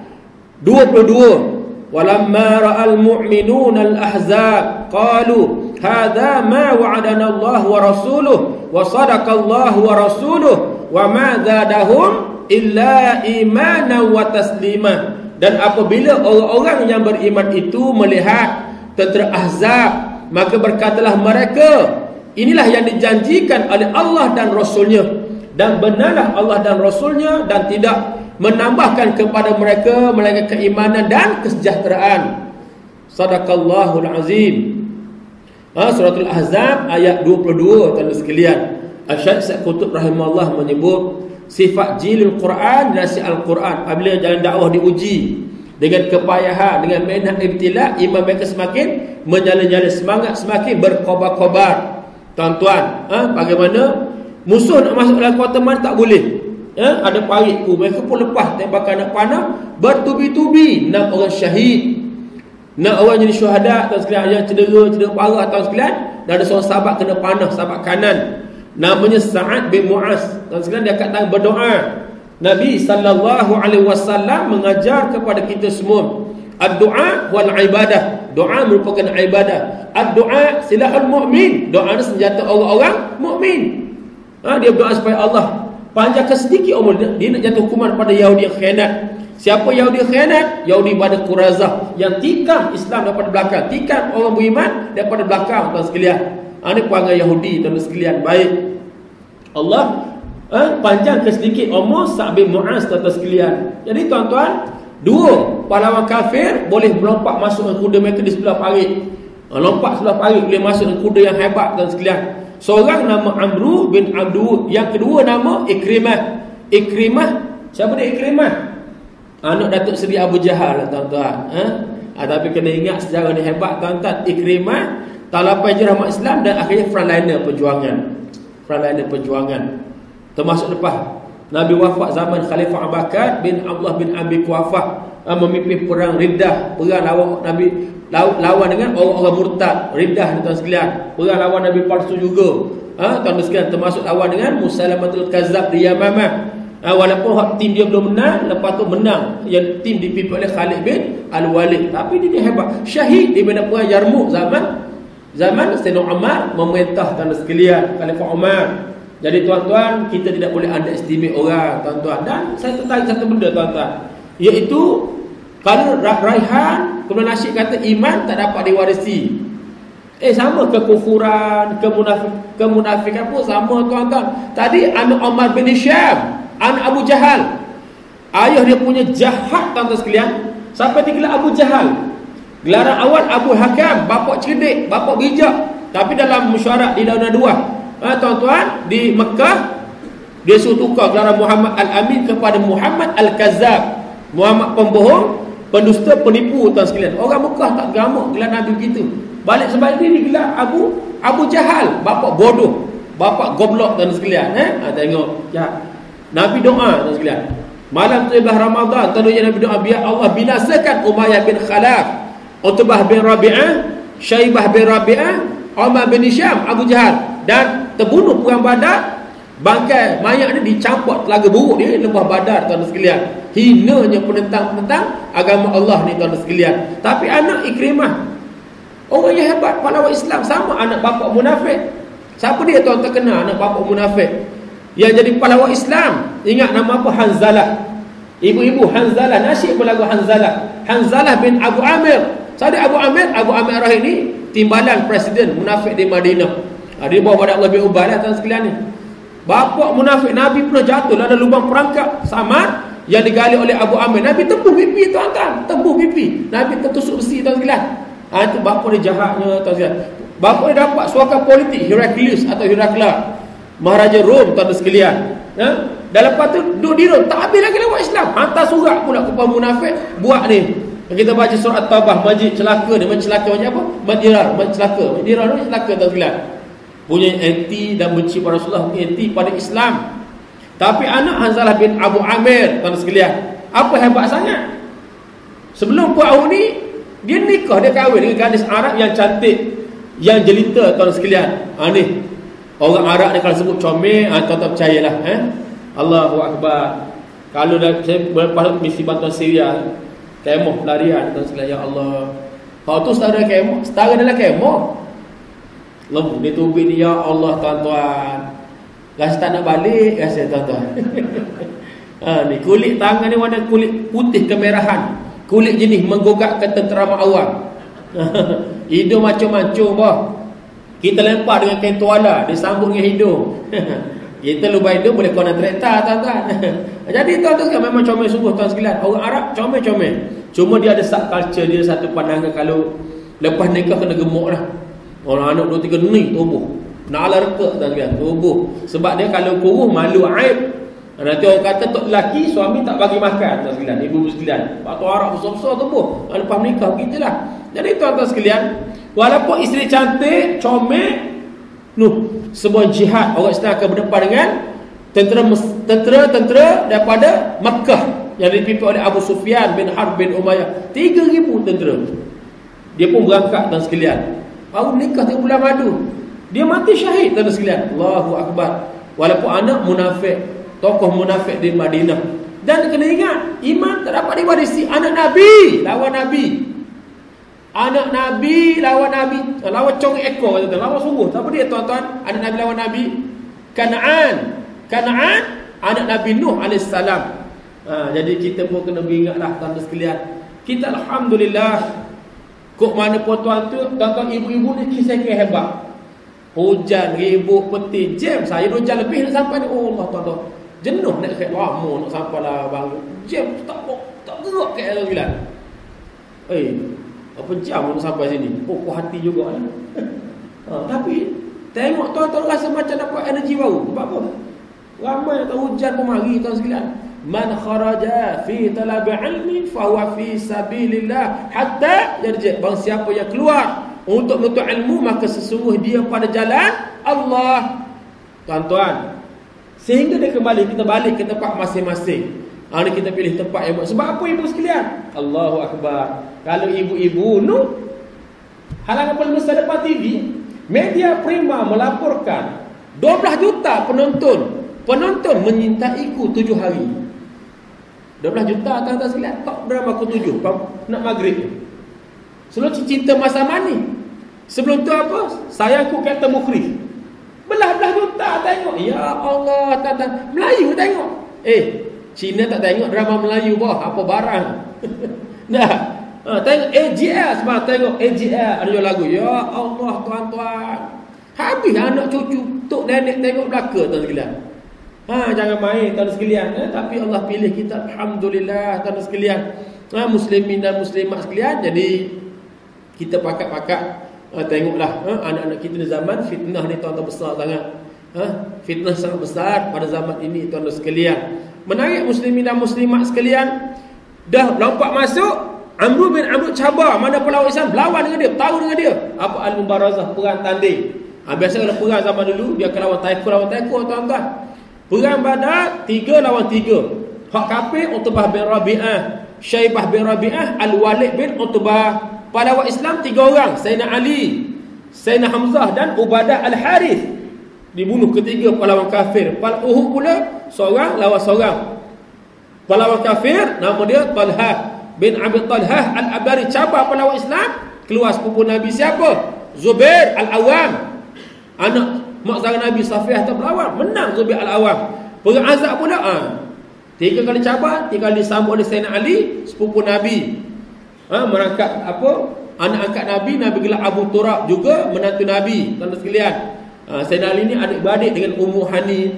22. Walamma ra'al mu'minuna al-ahzab qalu hadha ma wa'adana Allah wa rasuluhu wa sadaqa Allah wa rasuluhu wa ma zadahum illa imanan wa taslima. Dan apabila orang-orang yang beriman itu melihat tentera Ahzab, maka berkatalah mereka, inilah yang dijanjikan oleh Allah dan Rasulnya, dan benarlah Allah dan Rasulnya, dan tidak menambahkan kepada mereka melainkan keimanan dan kesejahteraan. Sadaqallahul azim. Suratul Ahzab ayat 22 tuan sekalian. Asy-Syaikh Said Qutb rahimahullah menyebut sifat jilul Quran dan nasi Al-Quran. Apabila jalan dakwah diuji dengan kepayahan, dengan medan ibtila, iman mereka semakin menyala-nyala semangat, semakin berkobar-kobar. Tuan-tuan, bagaimana musuh nak masuk dalam kota Madinah tak boleh. Ada parit tu, mereka pun lepas tembakan anak panah, bertubi-tubi 6 orang syahid, 6 orang jadi syuhada tuan sekalian, yang cedera parah tuan sekalian. Dan ada seorang sahabat kena panah, sahabat kanan, namanya Sa'ad bin Mu'az tuan sekalian. Dia kat tangan berdoa. Nabi sallallahu alaihi wasallam mengajar kepada kita semua, ad-du'a wal ibadah. Doa merupakan ibadah. Ad-du'a silahul mu'min. Doa ni senjata orang-orang mukmin. Dia berdoa supaya Allah panjangkan sedikit umur dia nak jatuh hukuman pada Yahudi yang khianat. Siapa Yahudi khianat? Yahudi Bani Quraizah yang tikam Islam daripada belakang, tikam orang beriman daripada belakang tuan sekalian. Ini perangai Yahudi tuan sekalian. Baik, Allah panjangkan sedikit umur Sa'ad bin Mu'az tuan sekalian. Jadi tuan-tuan, 2 pahlawan kafir boleh melompat masuk dengan kuda mereka di sebelah parit. Lompat sebelah parit boleh masuk dengan kuda yang hebat tuan sekalian. Seorang nama Amru bin Abdul, yang kedua nama Ikrimah. Siapa dia Ikrimah? Anak Datuk Seri Abu Jahal tuan-tuan. Tapi kena ingat sejarah ni hebat tuan-tuan. Ikrimah talapai hijrah umat Islam dan akhirnya frontliner perjuangan. Termasuk lepas Nabi wafat zaman Khalifah Abu Bakar bin Abdullah bin Abi Quhafah, memimpin perang Riddah, perang lawan Nabi, lawan dengan orang-orang murtad. Riddah tuan sekalian, perang lawan Nabi palsu juga. Tuan sekalian, termasuk lawan dengan Musailamatul Kazzab di Yamamah. Walaupun tim dia belum menang, lepas tu menang yang tim dipimpin oleh Khalid bin Al-Walid. Tapi dia hebat, syahid di medan perang Yarmouk zaman Sayyidina Umar memerintah tuan sekalian, Khalifah Umar. Jadi tuan-tuan, kita tidak boleh underestimate orang tuan-tuan. Dan saya tertarik satu benda tuan-tuan, iaitu kalau Raihan kemudian Nasyid kata iman tak dapat diwarisi. Sama kekufuran, kemunafikan pun sama tuan-tuan. Tadi anak Umar bin Hisham, anak Abu Jahal, ayah dia punya jahat tuan-tuan sekalian, sampai digelar Abu Jahal. Gelaran awal Abu Hakam, bapak cerdik, bapak bijak. Tapi dalam mesyuarat di Daun Nadwa, tuan-tuan, di Mekah, dia suruh tukar gelaran Muhammad Al-Amin kepada Muhammad Al-Kazzab, Muhammad pembohong, pendusta, penipu tuan sekalian. Orang Mekah tak gamuk gelar Nabi begitu. Balik sebab ini digelar Abu Jahal, bapak bodoh, bapak goblok tuan sekalian. Tengok ya. Nabi doa tuan sekalian, malam 17 Ramadan, tandanya Nabi doa, biar Allah binasakan Umayyah bin Khalaf, Utbah bin Rabi'ah, Syaibah bin Rabi'ah, Umar bin Hisham, Abu Jahal, dan terbunuh perang Badar. Bangkai mayat ni dicampur telaga buruk dia lembah Badar tuan sekalian. Hinanya penentang-penentang agama Allah ni tuan sekalian. Tapi anak Ikrimah, orang yang hebat, pahlawan Islam, sama anak bapak munafik. Siapa dia tuan terkenal anak bapak munafik yang jadi pahlawan Islam? Ingat nama apa? Hanzalah. Ibu-ibu Hanzalah, nasyid berlagu Hanzalah bin Abu Amir. Jadi Abu Amir Rahim ni timbalan presiden munafik di Madinah. Dia bawa pada Allah bin Ubay tuan sekalian ni. Bapa munafik Nabi pernah jatuh dalam lubang perangkap Samar yang digali oleh Abu Amir. Nabi tembus pipi tuan-tuan, tembus pipi. Nabi tertusuk besi tuan sekalian. Itu bapa dia jahatnya tuan sekalian. Bapa dia dapat suaka politik Heraklius atau Herakla, Maharaja Rom tuan sekalian. Dan lepas tu duduk di Rom, tak habis lagi lewat Islam. Hantar surat pula kepada munafik, buat ni. Kita baca surah At-Taubah, majid celaka ni, majid celaka macam apa? Majid celaka. Majid celaka tuan sekalian. Punya anti dan benci pada Rasulullah, anti pada Islam. Tapi anak Hanzalah bin Abu Amir tuan sekalian, apa hebat sangat? Sebelum Puan ni, dia nikah, dia kahwin dengan gadis Arab yang cantik, yang jelita tuan sekalian. Ni orang Arab ni kalau sebut comel, tuan-tuan percayalah. Allahu Akbar. Kalau dah saya lepas misi bantuan Syria, kemoh pelarian tuan sekalian, ya Allah. Kalau tu setara kemoh, setara dalam kemoh. Lembut dia tubik ni, ya Allah tuan-tuan. Rasa tak nak balik rasa tuan-tuan. Ni kulit tangan ni warna kulit putih kemerahan. Kulit jenis menggogakkan tentera awam. Hidung macam-macam bah. Kita lempar dengan kain tuala, dia sambung dengan hidung. Kita lubang hidung boleh kena kereta tuan-tuan. Jadi tuan-tuan memang comel sungguh tuan sekalian. Orang Arab comel-comel. Cuma dia ada subculture dia, satu pandangan kalau lepas nikah kena gemuk lah. Orang anak 2-3 ni tubuh nak ala reka tuan sekalian, tubuh. Sebab dia kalau kurus malu aib. Nanti orang kata tok lelaki suami tak bagi makan tuan sekalian, ibu sekalian. Pak tu Arab besar-besar tubuh lepas menikah begitulah. Jadi tuan-tuan sekalian, walaupun isteri cantik, comel, sebuah jihad orang Islam akan berdepan dengan tentera daripada Makkah yang dipimpin oleh Abu Sufyan bin Harb bin Umayyah. 3,000 tentera. Dia pun berangkat tuan sekalian. Baru nikah 3 bulan madu, dia mati syahid tuan sekalian. Allahu Akbar. Walaupun anak munafik, tokoh munafik di Madinah. Dan kena ingat, iman tak dapat diwarisi. Anak Nabi lawan Nabi. Anak Nabi lawan Nabi. Lawan cong ekor kata, lawan sungguh. Siapa dia tuan-tuan? Anak Nabi lawan Nabi. Kanaan, anak Nabi Nuh AS. Jadi kita pun kena beringatlah tuan-tuan sekalian. Kita alhamdulillah, kok mana pun tuan-tuan ibu-ibu ni kisah hebat. Hujan, ribut, peti, jam. Saya 2 jam lebih nak sampai ni. Oh Allah tuan-tuan, jenuh nak kereta lama nak sampai lah bang. Jam tak gerak kat atas bilan. Apa jam nak sampai sini? Puas hati juga lah. Tapi tengok tuan-tuan rasa macam dapat energi baru. Sebab apa? Ramai tak hujan pun mari tuan sekalian. Man kharaja fi talab ilmi fa huwa fi sabilillah hatta yarji'. Bang siapa yang keluar untuk menuntut ilmu, maka sesungguh dia pada jalan Allah. Tuan-tuan, sehingga dia kembali, kita balik ke tempat masing-masing. Ni kita pilih tempat yang sebab apa ibu sekalian? Allahu Akbar. Kalau ibu-ibu halangan paling besar depan TV, media prima melaporkan 12 juta penonton menyintaiku 7 hari. 12 juta tuan-tuan sekalian. Tak drama aku 7 nak maghrib. Sebelum cinta masa mani. Sebelum tu apa? Sayangku kata Mukhris. Belah-belah juta tengok. Ya Allah tuan-tuan. Melayu tengok. Cina tak tengok drama Melayu bah. Apa barang. Tengok AGL sebab tengok AGL ada lagu. Ya Allah tuan-tuan. Habis anak cucu tok nenek tengok belaka tuan sekalian. Jangan main tuan sekalian. Tapi Allah pilih kita, alhamdulillah tuan sekalian. Muslimin dan muslimat sekalian. Jadi kita pakat-pakat tengoklah anak-anak kita di zaman fitnah ni tuan-tuan besar sangat. Fitnah sangat besar pada zaman ini tuan-tuan sekalian. Menarik muslimin dan muslimat sekalian. Dah lompat masuk, Amr bin Amr cabar mana pelawak Islam, lawan dengan dia, tahu dengan dia. Apa al-mubarazah, perang tanding. Biasa kalau perang zaman dulu dia akan lawan taekwondo tuan-tuan. Perang Badar 3 lawan 3. Hak kafir Utbah bin Rabi'ah, Syaibah bin Rabi'ah, Al-Walid bin Utbah. Pelawak Islam 3 orang, Sayyidina Ali, Sayyidina Hamzah dan Ubadah Al-Harith. Dibunuh ketiga pahlawan kafir. Uhud pula seorang lawan seorang. Pahlawan kafir nama dia Talhah bin Abi Talhah Al-Abari, cabar pahlawan Islam. Keluar sepupu Nabi siapa? Zubair Al-Awam, anak mak saudara Nabi Safiyah tu berlawan, menang Zubair Al-Awam. Perang Ahzab pula 3 kali cabar, 3 kali disambut oleh Sayyidina Ali, sepupu Nabi. Merangkap anak angkat Nabi, Nabi gelar Abu Turab juga menantu Nabi. Tuan-tuan sekalian, Sayyidina Ali ni adik-beradik dengan Ummu Hani.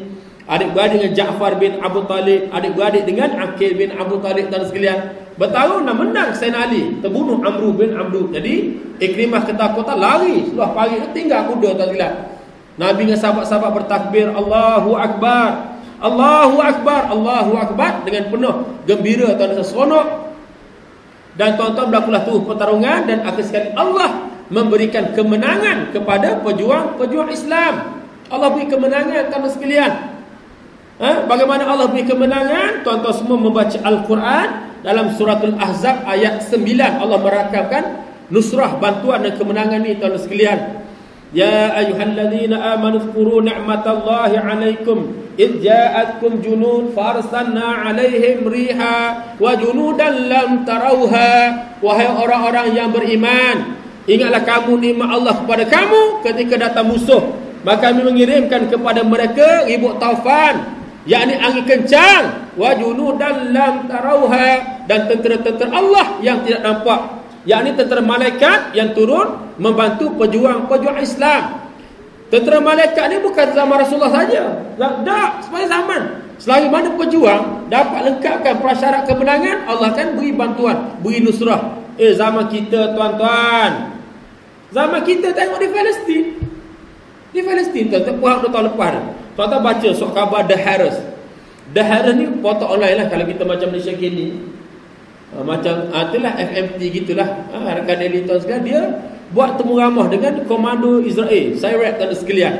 adik-beradik dengan Ja'far bin Abu Talib, adik-beradik dengan Aqil bin Abu Talib dan sekalian. Bertarung dan menang Sayyidina Ali, terbunuh Amru bin Abdu. Jadi Ikrimah ketakutan, lari seluruh pagi, tinggal kuda dan sekalian. Nabi dengan sahabat-sahabat bertakbir, Allahu Akbar, Allahu Akbar, Allahu Akbar, dengan penuh gembira dan seronok. Dan tuan-tuan berlakulah tu pertarungan, dan akhir sekali Allah memberikan kemenangan kepada pejuang-pejuang Islam. Allah beri kemenangan tuan-tuan sekalian. Bagaimana Allah beri kemenangan? Tuan-tuan semua membaca Al-Quran dalam suratul Ahzab ayat 9. Allah merakamkan nusrah, bantuan dan kemenangan ni tuan-tuan sekalian. Ya ayyuhalladzina amanu dzkuru ni'matallahi 'alaikum id ja'atkum junud farsalna 'alaihim riha wa junudan lam tarauha. Wahai orang-orang yang beriman, ingatlah kamu nikmat Allah kepada kamu ketika datang musuh, maka kami mengirimkan kepada mereka ribut taufan, yakni angin kencang, wa junudan lam tarauha, dan tentera-tentera Allah yang tidak nampak, yakni tentera malaikat yang turun membantu pejuang-pejuang Islam. Tentera malaikat ni bukan zaman Rasulullah saja. Tak, sepanjang zaman. Selagi mana pejuang dapat lengkapkan prasyarat kemenangan, Allah akan beri bantuan, beri nusrah. Zaman kita tuan-tuan, zaman kita tengok di Palestin. Di Palestin tuan-tuan, puak 2 tahun lepas. Tuan-tuan baca surat khabar The Harris. The Harris ni foto online lah kalau kita macam Malaysia kini. Macam itulah FMT gitulah. Rekan Eli tuan sekalian, dia buat temu ramah dengan komando Israel, Sayeret dan sekalian.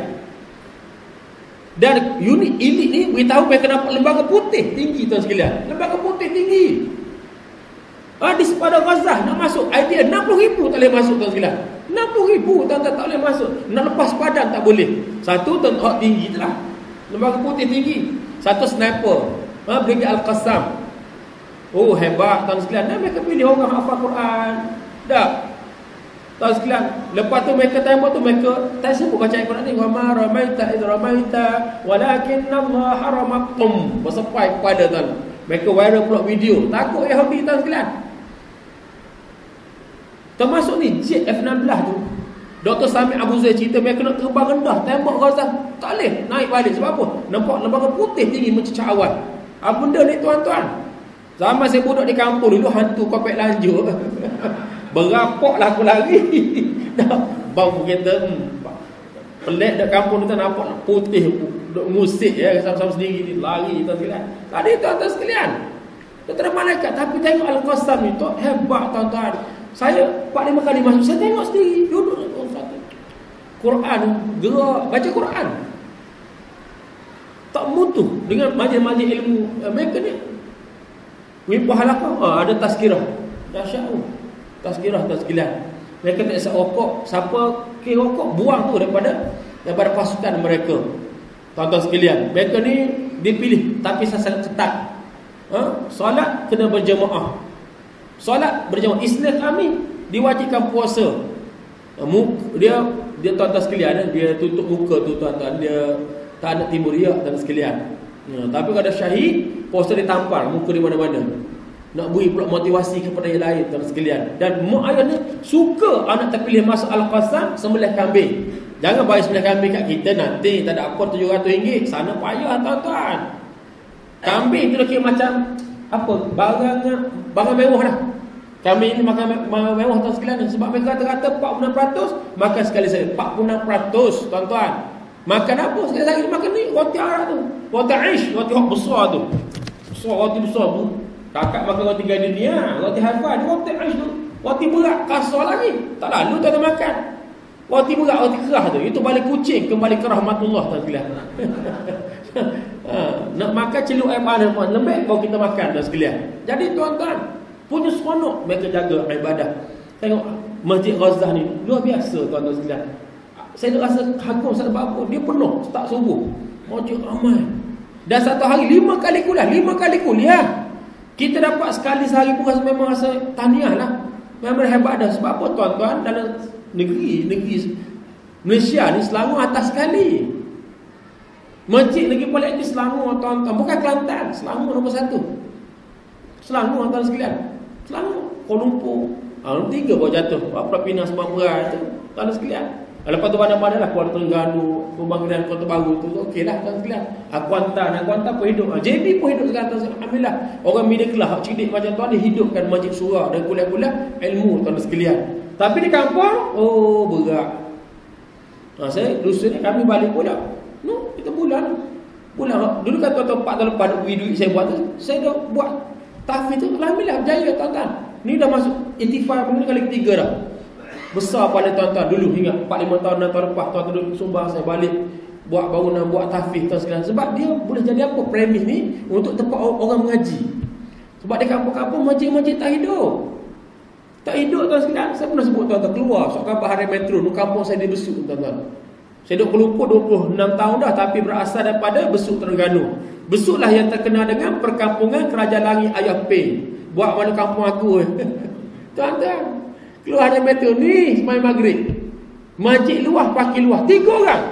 Dan unit elit ni beritahu mereka nampak lembaga putih tinggi tuan sekalian. Lembaga putih tinggi. Di sepadan Gaza nak masuk, idea 60,000 tak boleh masuk tuan sekalian. 60,000 tuan-tuan tak boleh masuk. Nak lepas padan tak boleh. Satu tentera tinggi itulah, lembaga putih tinggi. Satu sniper, Brigade Al-Qassam. Oh hebat tuan sekalian. Dan mereka pilih orang hafal Quran. Tak tuan sekalian. Lepas tu mereka tembak tu, mereka tak sebut baca Quran ni, wa ma ramaita id ramaita walakinna Allah haramakum. Bersepai kepada tuan. Mereka viral pula video. Takut Yahudi tuan sekalian. Termasuk ni jet F-16 tu, Dr. Samir Abu Zaid cerita mereka nak terbang rendah, tembak Gaza, tak boleh naik balik. Sebab apa? Nampak lembaga putih tinggi mencecah awan. Apa benda ni tuan-tuan? Zaman saya duduk di kampung dulu, hantu kopek lanjut. Berapok lah aku lari. Bau kereta pelik dekat kampung tu, nampak putih, duduk musik ya, sama-sama sendiri ni, lari tuan-tuan. Tadi tuan-tuan sekalian, tentera malaikat. Tapi tengok Al-Qassam ni tu hebat tuan-tuan. Saya 4-5 kali masuk, saya tengok sendiri, duduk Quran, gerak baca Quran, tak mutu dengan majlis-majlis ilmu. Mereka ni wipah halaqah, ada tazkirah. Dahsyat tu. Tazkirah sekalian. Mereka tak isap rokok. Siapa ke rokok, buang tu daripada pasukan mereka. Tuan-tuan sekalian, mereka ni dipilih tapi sasaran ketat. Solat kena berjemaah. Solat berjemaah. Islam kami diwajibkan puasa. Dia tuan-tuan sekalian, dia tutup muka tu tuan-tuan, dia tak nak timbul riak dan sekalian. Tapi kalau ada syahid, puasa ditampar muka di mana-mana. Nak beri pula motivasi kepada yang lain dan sekalian. Dan mak ayah ni suka anak terpilih masuk Al-Qassam sembelih kambing. Jangan bagi sembelih kambing kat kita nanti tak ada apa RM700. Sana payah tuan-tuan. Kambing tu kira macam apa? Barang mewah dah. Kambing ni makan mewah tuan sekalian. Sebab mereka kata 46%, makan sekali saya 46% tuan-tuan. Makan apa sekali lagi? Makan ni roti Arab tu, roti Aish, roti hok besar tu. Roti besar tu. Kakak makan roti gardenia, roti halva, ni roti Aish tu. Roti berat kasar lagi. Tak lalu tuan makan. Roti berat, roti kerah tu. Itu balik kucing kembali ke rahmatullah tuan sekalian. Nak makan celup air panas lembek baru kita makan tuan sekalian. Jadi tuan-tuan punya seronok mereka jaga ibadah. Tengok Masjid Gaza ni luar biasa tuan-tuan sekalian. Saya rasa kagum sebab apa? Dia penuh start subuh. Masjid ramai. Dan satu hari 5 kali kuliah. Kita dapat sekali sehari pun memang rasa tahniah lah. Memang hebat dah. Sebab apa tuan-tuan? Dalam negeri Malaysia ni Selangor atas sekali. Masjid negeri paling aktif Selangor tuan-tuan. Bukan Kelantan, Selangor nombor 1. Selangor tuan sekalian. Selangor, Kuala Lumpur. 3 baru jatuh. Apa Pinang Sebang Berai tu tuan sekalian. Lepas tu mana-mana lah Kuala Terengganu, pembangunan Kota Baru tu, okey lah tuan sekalian. Kuantan pun hidup. JB pun hidup sekarang tuan sekalian. Alhamdulillah. Orang middle class cerdik macam tuan, dia hidupkan masjid surah dan kuliah-kuliah ilmu tuan sekalian. Tapi di kampung, berat. Saya dusun ni kami balik pula. Kita bulan. Dulu kan tuan-tuan 4 tahun lepas duit saya buat tu, saya dah buat tahfiz tu. Alhamdulillah berjaya tuan-tuan. Ni dah masuk intifai ni kali ketiga dah. Besar pada tuan-tuan dulu, ingat 4-5 tahun 6 tahun lepas tuan-tuan dulu sumbang saya balik buat bangunan, buat tahfiz tuan sekalian. Sebab dia boleh jadi apa premis ni untuk tempat orang mengaji. Sebab di kampung-kampung masjid-masjid tak hidup. Tak hidup tuan sekalian. Saya pernah sebut tuan-tuan keluar sok kampung Harian Metro, ni kampung saya di Besut tuan-tuan. Saya duduk Kelumpur 26 tahun dah, tapi berasal daripada Besut Terengganu. Besutlah yang terkenal dengan perkampungan Kerajaan Langit Ayah Peng. Buat mana kampung aku. Tuan-tuan, keluar Harian Metro ni semai maghrib. Masjid luah, parkir luah. 3 orang.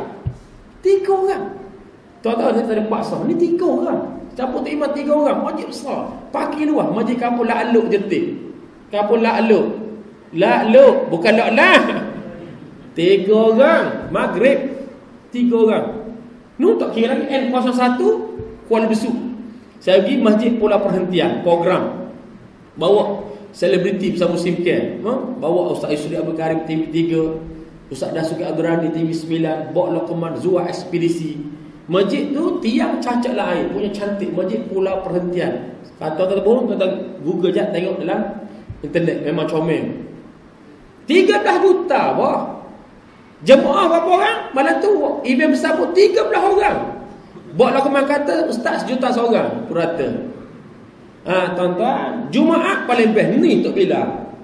Tuan-tuan, saya tak ada paksa. Ni 3 orang. Campur tak iman 3 orang. Masjid besar. Parkir luah. Masjid kampung La'aluk Jentik. Kampung La'aluk. La'aluk. Bukan La'lah. 3 orang. Maghrib 3 orang. Tak kira lagi N01 Kuala Besut. Saya pergi Masjid Pulau Perhentian, program. Bawa selebriti pasal musim care. Bawa Ustaz Isri Abdul Karim TV3, Ustaz Dasuki Abdul Rani TV9, Bok Lokoman Zua Ekspedisi. Masjid tu tiang cacat lah air, punya cantik. Masjid Pulau Perhentian. Kalau tuan-tuan bohong, tuan-tuan Google je, tengok dalam internet, memang comel. 13 juta bawah. Jemaah berapa orang? Malam tu event besar pun 13 orang. Bok Lokoman kata Ustaz 1 juta seorang purata. Tuan-tuan, Jumaat paling best ni Tok Bila.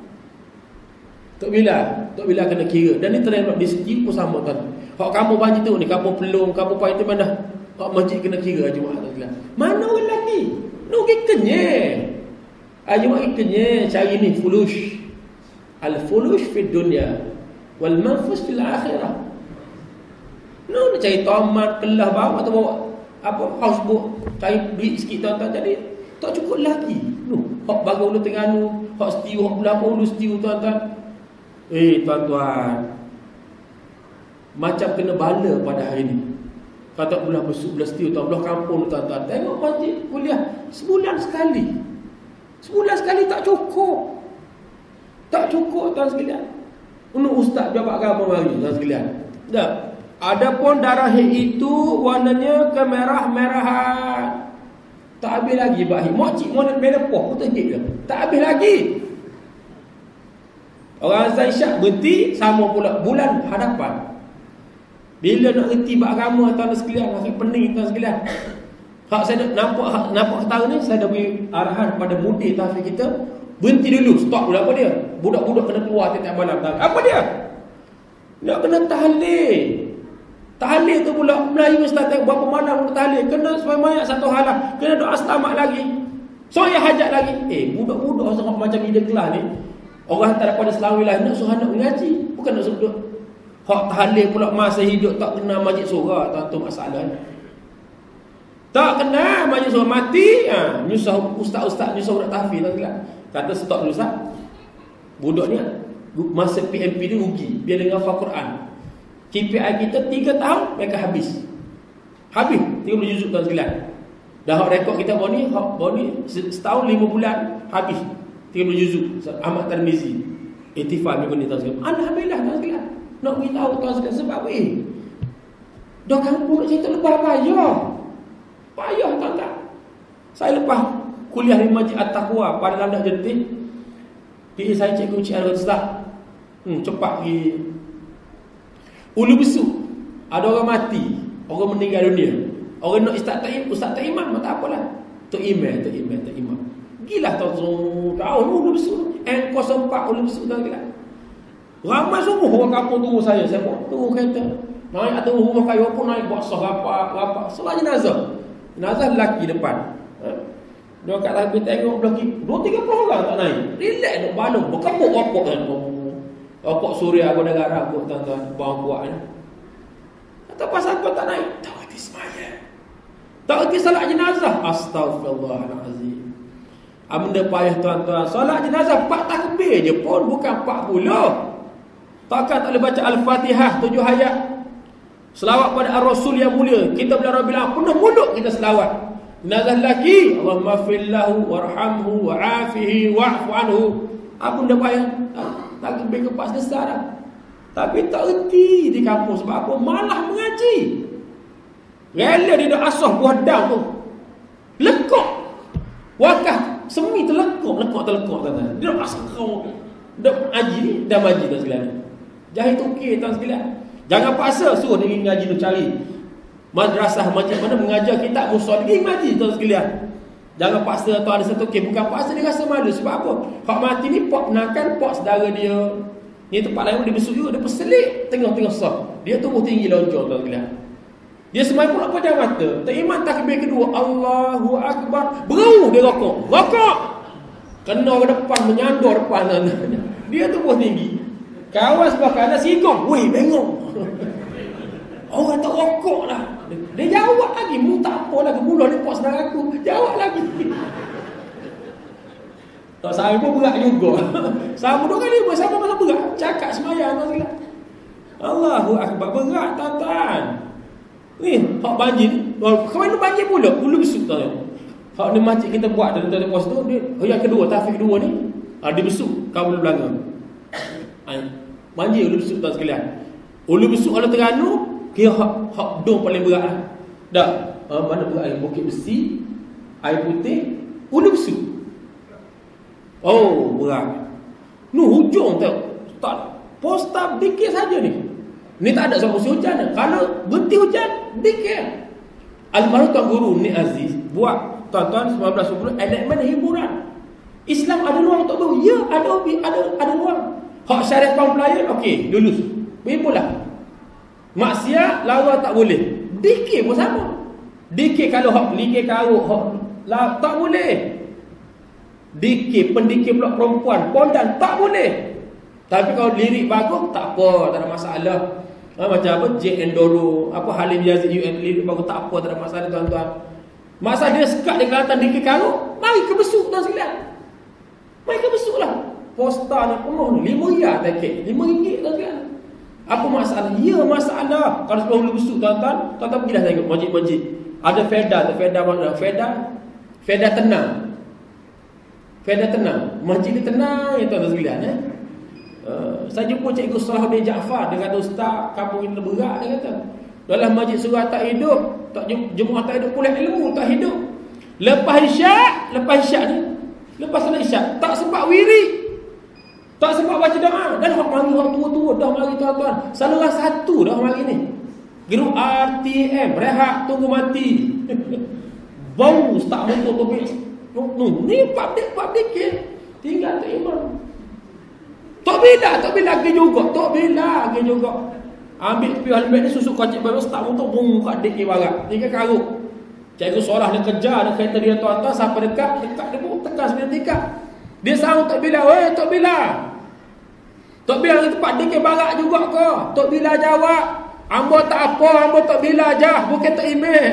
Tok Bila kena kira. Dan ni terlalu di segi pun sama tuan. Hak kamu banjir tu ni, kamu Pelong, kamu Pai tu mana? Hak masjid kena kira Jumaat tuan. Mana orang lagi? Nugi kenyek. Jumaat kenyek cari ni fulush. Al-fulush fid dunya wal manfus fil akhirah. Nak cari tomat, kelah bawa atau bawa apa houseboat, cari duit sikit tuan-tuan, jadi tak cukup lagi. Hak bagi ulu Terengganu, hak setiu, hak berapa ulu setiu tuan-tuan. Tuan-tuan, macam kena bala pada hari ni. Kata belah Besut, belah setiu tuan, belah kampung tuan-tuan. Tengok masjid kuliah sebulan sekali. Sebulan sekali tak cukup. Tak cukup tuan sekalian. Ustaz jabat agama mari tuan sekalian. Dah. Adapun darah itu warnanya kemerah-merahan. Tak habis lagi bahi. Mokcik monat menopause pun terhit ke. Tak habis lagi. Orang azan isyak berhenti, sama pula bulan hadapan. Bila nak reti bab agama tuan sekalian, rasa pening tuan sekalian. Hak saya nampak ketara ni, saya dah beri arahan pada mudir tahfiz kita, berhenti dulu, stop dulu. Apa dia? Budak-budak kena keluar tiap-tiap malam. Apa dia? Nak kena tahlil. Tahlil tu pula Melayu Ustaz tengok berapa malam tahlil, kena sembahyang satu halah, kena doa selamat lagi, soya hajat lagi. Budak-budak sangat macam middle class ni, orang hantar daripada Selawilah nak suruh anak mengaji, bukan nak suruh hak tahlil pula masa hidup tak kena masjid surah. Tu masalah ni. Tak kena masjid surah, mati nyusah ustaz-ustaz nyusah budak tahfiz lah. Kata stop dulu Ustaz. Budak ni masa PMP dia rugi, dia dengar hafal Quran. KPI kita 3 tahun mereka habis 30 juzuk tuan sekalian. Dah hak rekod kita baru ni setahun 5 bulan habis 30 juzuk. Ahmad Tarmizi 85 minggu ni tuan sekalian. Alhamdulillah tuan sekalian. Nak beritahu tuan sekalian sebab dah kampung nak cerita lepas payah tuan-tuan. Saya lepas kuliah di Masjid At-Taqwa pada Landak Jentik, PA saya cikgu Cik Al Ustaz, cepat pergi Ulu Besut. Ada orang mati, orang meninggal dunia. Orang nak ustaz tak imam, tak apalah. Tak imam. Gilah tahu Ulu Besut. N04 Ulu Besut tuan kira. Ramai semua orang kampung tunggu saya. Saya buat tunggu kereta. Naik atas rumah kayu pun naik buat sah rapat. Solat jenazah. Jenazah lelaki depan. Dia kat lagi tengok belah kiri 2-3 orang tak naik. Relax duk balung, berkepuk rokok kan. Rokok Suria aku dengar rokok tuan-tuan, bawang kuat ni. Atau pasal apa tak naik? Tak erti sembahyang. Tak erti salat jenazah. Astaghfirullahalazim. Benda payah tuan-tuan. Salat jenazah 4 takbir je pun, bukan 40. Takkan tak boleh baca Al-Fatihah 7 ayat. Selawat pada Ar-Rasul yang mulia. Kita bila Rabbil Alamin penuh mulut kita selawat. Nazal laki Allahumma fillahu warhamhu wa'afihi wa'fu anhu. Apa dah payah? Tak lebih kepas besar dah. Tapi tak erti di kampung. Sebab apa? Malah mengaji. Rela dia dah asah buah daun tu. Lekuk. Wakaf semi terlekuk. Lekuk. Dia dah asah kau. Dah mengaji ni. Dah mengaji tuan sekalian. Jahil tu okey tuan sekalian. Jangan paksa suruh dia mengaji tu cari madrasah macam mana mengajar kitab mushaf dia mengaji tuan sekalian. Jangan paksa tuan ada satu okey. Bukan paksa dia rasa malu. Sebab apa? Hak mati ni pok penakan pok saudara dia. Ni tempat lain dia besuk juga. Dia berselik tengah-tengah sah. Dia tumbuh tinggi lonjong tuan sekalian. Dia semai pula pejam mata. Tak iman takbir kedua. Allahu Akbar. Berau dia rokok. Kena ke depan, menyandor depan. Dia tumbuh tinggi. Kawan sebelah kanan sigong. Weh, bengong. Orang tak rokok lah. Dia jawab lagi. Mu tak apa lagi. Mula ni pos sedang aku. Jawab lagi. Tak saya pun berat juga. Sama 2 kali pun sama berat. Cakap semayang. Allahu Akbar. Berat tuan-tuan. Ni, hak banjir ni. Ke mana banjir pula? Hulu besuk tuan. Hak ni masjid kita buat dalam tuan-tuan pos tu. Yang kedua, tafiq kedua ni. Dia besuk. Kau boleh belanga. Banjir hulu besuk tuan sekalian. Hulu besuk kalau Terengganu, kira hak dong paling berat lah. Dah. Mana berat air? Bukit Besi, air putih, hulu besuk. Oh, berat. Ni hujung tak. Posta dikit saja ni. Ni tak ada sama musim hujan. Kalau berhenti hujan, dikit. Almarhum Tuan Guru Nik Aziz buat tuan-tuan 1910 enakmen hiburan. Islam ada ruang untuk baru. Ya, ada ruang. Hak syariat pelayan okey, lulus. Bimbullah. Maksiat lawa tak boleh. Dikir pun sama. Dikir kalau hak likir karuk, hak tak boleh. Dikir pendikir pula perempuan, pondan tak boleh. Tapi kalau lirik bagus tak apa, tak ada masalah. Macam apa J. Endoro, apa Halim Yazid UN lirik bagus tak apa, tak ada masalah tuan-tuan. Masa dia sekat di kelatan dikir karuk, mari ke besuk tuan sekalian. Mari ke besuklah. Posta nak penuh ni 5 riyal tiket, RM5 tuan-tuan. Apa masalah? Ya masalah. Kalau sebelum lu besuk tuan-tuan pergilah tengok masjid-masjid. Ada Feda mana? Feda tenang. Masjid ni tenang ya tuan-tuan sekalian saya jumpa Cikgu Salahuddin Jaafar. Dia kata, Ustaz, kampung ini berat. Dia kata, dalam masjid surah tak hidup, tak Jumaat tak hidup, kuliah ilmu tak hidup. Lepas isyak ni, lepas solat isyak, tak sempat wirid, tak sempat baca doa. Dan hak mari orang tua-tua dah mari tuan-tuan. Saluran 1 dah mari ni. Geruk RTM, rehat tunggu mati. Bau tak motor topik. Ni pap dikit. Tinggal tak imam. Tak bila lagi juga. Ambil pial ni susu kacik baru start untuk buka dik ibarat. Tiga karuk. Cikgu seolah dia kejar dia kata dia tuan-tuan sampai dekat dia pun tekan sebenarnya tingkat. Dia sahut tak bila, tak bila. Tak bila di tempat dik ibarat juga ke? Tak bila jawab. Ambo tak apa, ambo tak bila jah, bukan tak email.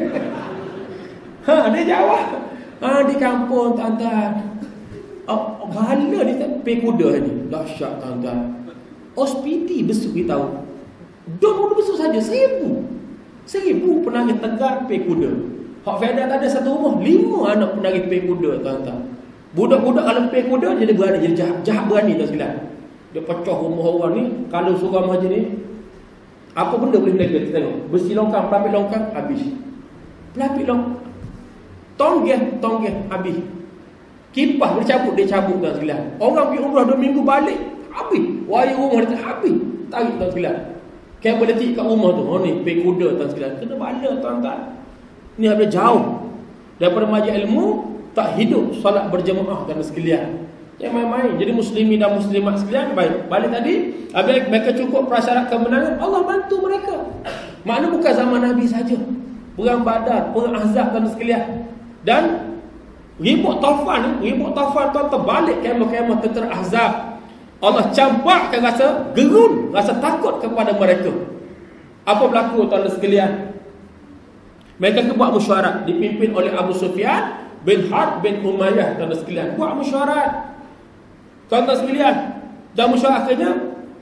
Dia jawab. Di kampung tuan-tuan. Bala ni tak pay kuda ni. Dahsyat tuan-tuan. Ospiti besuk kita tahu. 20 besuk saja 1,000 penagih tegar pay kuda. Hak Feda tak ada satu rumah 5 anak penagih pay kuda tuan-tuan. Budak-budak kalau pay kuda jadi berani, jadi jahat berani tuan sekalian. Dia pecah rumah orang ni. Kalau surah macam ni, apa benda boleh mereka kita tengok. Besi longkang, pelapik longkang habis. Pelapik longkang tonggeh habis. Kipas boleh cabut, dia cabut tuan sekalian. Orang pergi umrah 2 minggu balik, habis. Wayar rumah dia habis. Tarik tuan sekalian. Kabel letik kat rumah tu. Ni pay kuda tuan sekalian. Kena bala tuan-tuan. Ni habis jauh. Daripada majlis ilmu, tak hidup solat berjemaah tuan sekalian. Jangan main-main. Jadi muslimin dan muslimat sekalian, baik. Balik tadi, apabila mereka cukup prasyarat kemenangan, Allah bantu mereka. Makna bukan zaman Nabi saja. Perang Badar, perang Ahzab tuan sekalian. Dan ribut Taufan tuan terbalik kemah-kemah tentera Ahzab. Allah campakkan rasa gerun, rasa takut kepada mereka. Apa berlaku tuan sekalian? Mereka buat mesyuarat dipimpin oleh Abu Sufyan bin Harb bin Umayyah tuan sekalian. Buat mesyuarat tuan sekalian. Dan mesyuarat akhirnya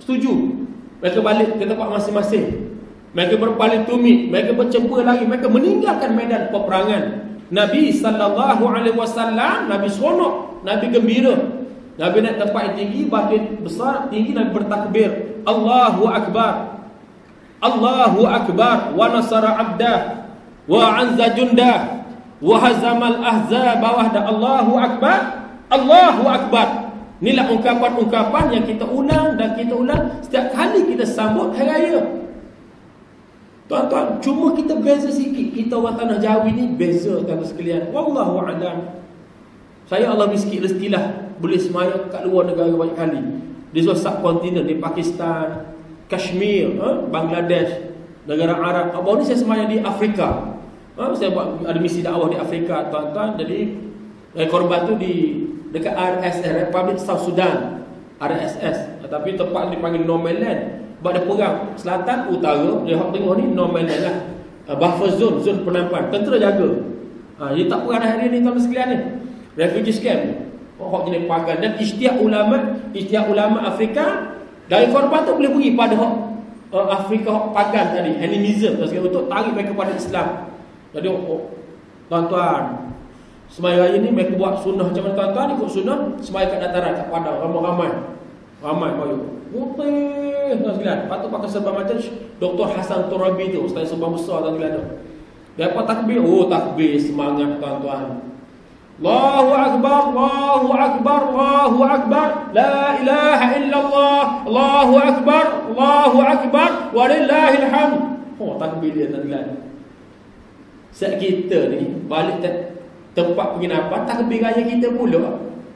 setuju. Mereka balik ke tempat masing-masing. Mereka berpaling tumit, mereka bercempa lagi, mereka meninggalkan medan peperangan. Nabi SAW, Nabi seronok, Nabi gembira. Nabi naik tempat yang tinggi, batu besar, tinggi, Nabi bertakbir, Allahu Akbar, Allahu Akbar, wa nasara abdah, wa anza jundah, wa hazamal ahzab, wahda. Allahu Akbar, Allahu Akbar. Inilah ungkapan-ungkapan yang kita ulang dan kita ulang setiap kali kita sambut hari raya. Tuan-tuan, cuma kita beza sikit. Kita orang tanah Jawa ni beza, tuan-tuan sekalian. Wallahu a'lam. Saya Allah beri sikit rezekilah boleh semaya kat luar negara banyak kali. Di seluruh subkontinen, di Pakistan, Kashmir, Bangladesh, negara Arab. Baru ni saya semaya di Afrika. Saya buat ada misi dakwah di Afrika, tuan-tuan. Jadi korban tu di dekat RSS, Republic South Sudan, RSS. Tapi tempat ni dipanggil No Man Land. Sebab ada perang selatan, utara. Dia tengok ni No Man Land lah. Buffer zone, zon penampungan. Tentera jaga. Dia tak perang hari ni, tuan-tuan sekalian ni. Refugee camp. Hak jenis pagan. Dan isytihat ulama Afrika, dari korban tu boleh pergi pada Afrika pagan tadi, animism, untuk tarik mereka pada Islam. Jadi tuan-tuan, semaya raya ni mereka buat sunnah macam mana tuan-tuan? Ikut sunnah semaya kat dataran, kat padang, ramai bayu putih, tuan sekalian. Patut pakai serban macam Dr. Hasan Turabi tu, ustaz serban besar, tuan sekalian tu. Dia apa takbir? Takbir, semangat tuan-tuan. Allahu Akbar, Allahu Akbar, Allahu Akbar, La ilaha illallah, Allahu Akbar, Allahu Akbar, walillahil hamd. Takbir dia, tuan-tuan. Set kita ni balik tempat penginapan, takbir raya kita pula.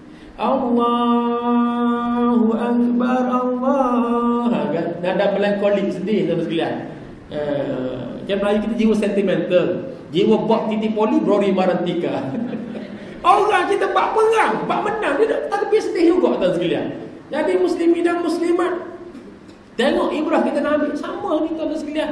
Allahu Akbar, Allah. Kan? Nada melankolik, sedih, tuan-tuan sekalian. Kan Melayu kita jiwa sentimental, jiwa bak titi poli brori marantika. Orang kita bak perang, bak menang, dia tak takbir sedih juga, tuan sekalian. Jadi muslimin dan muslimat, tengok ibrah kita nak ambil sama ni, tuan sekalian.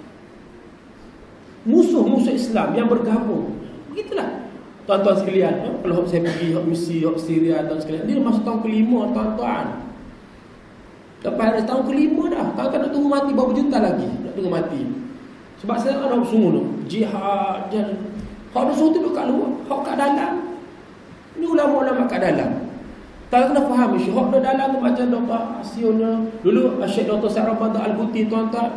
Musuh-musuh Islam yang bergabung. Begitulah tuan-tuan sekalian. Kalau saya pergi misi Syria, tuan sekalian, dia masuk tahun kelima, tuan-tuan. Lepas tahun kelima dah, tuan-tuan nak tunggu mati berapa juta lagi nak tunggu mati. Sebab saya ada semua tu jihad, hak ada suruh duduk kat luar, hak kat dalam. Ini ulama-ulama kat dalam. Tak kena faham isu hak kat dalam tu macam Dr. Asyona dulu, Syekh Dr. Sa'rabat Al-Buti, tuan-tuan.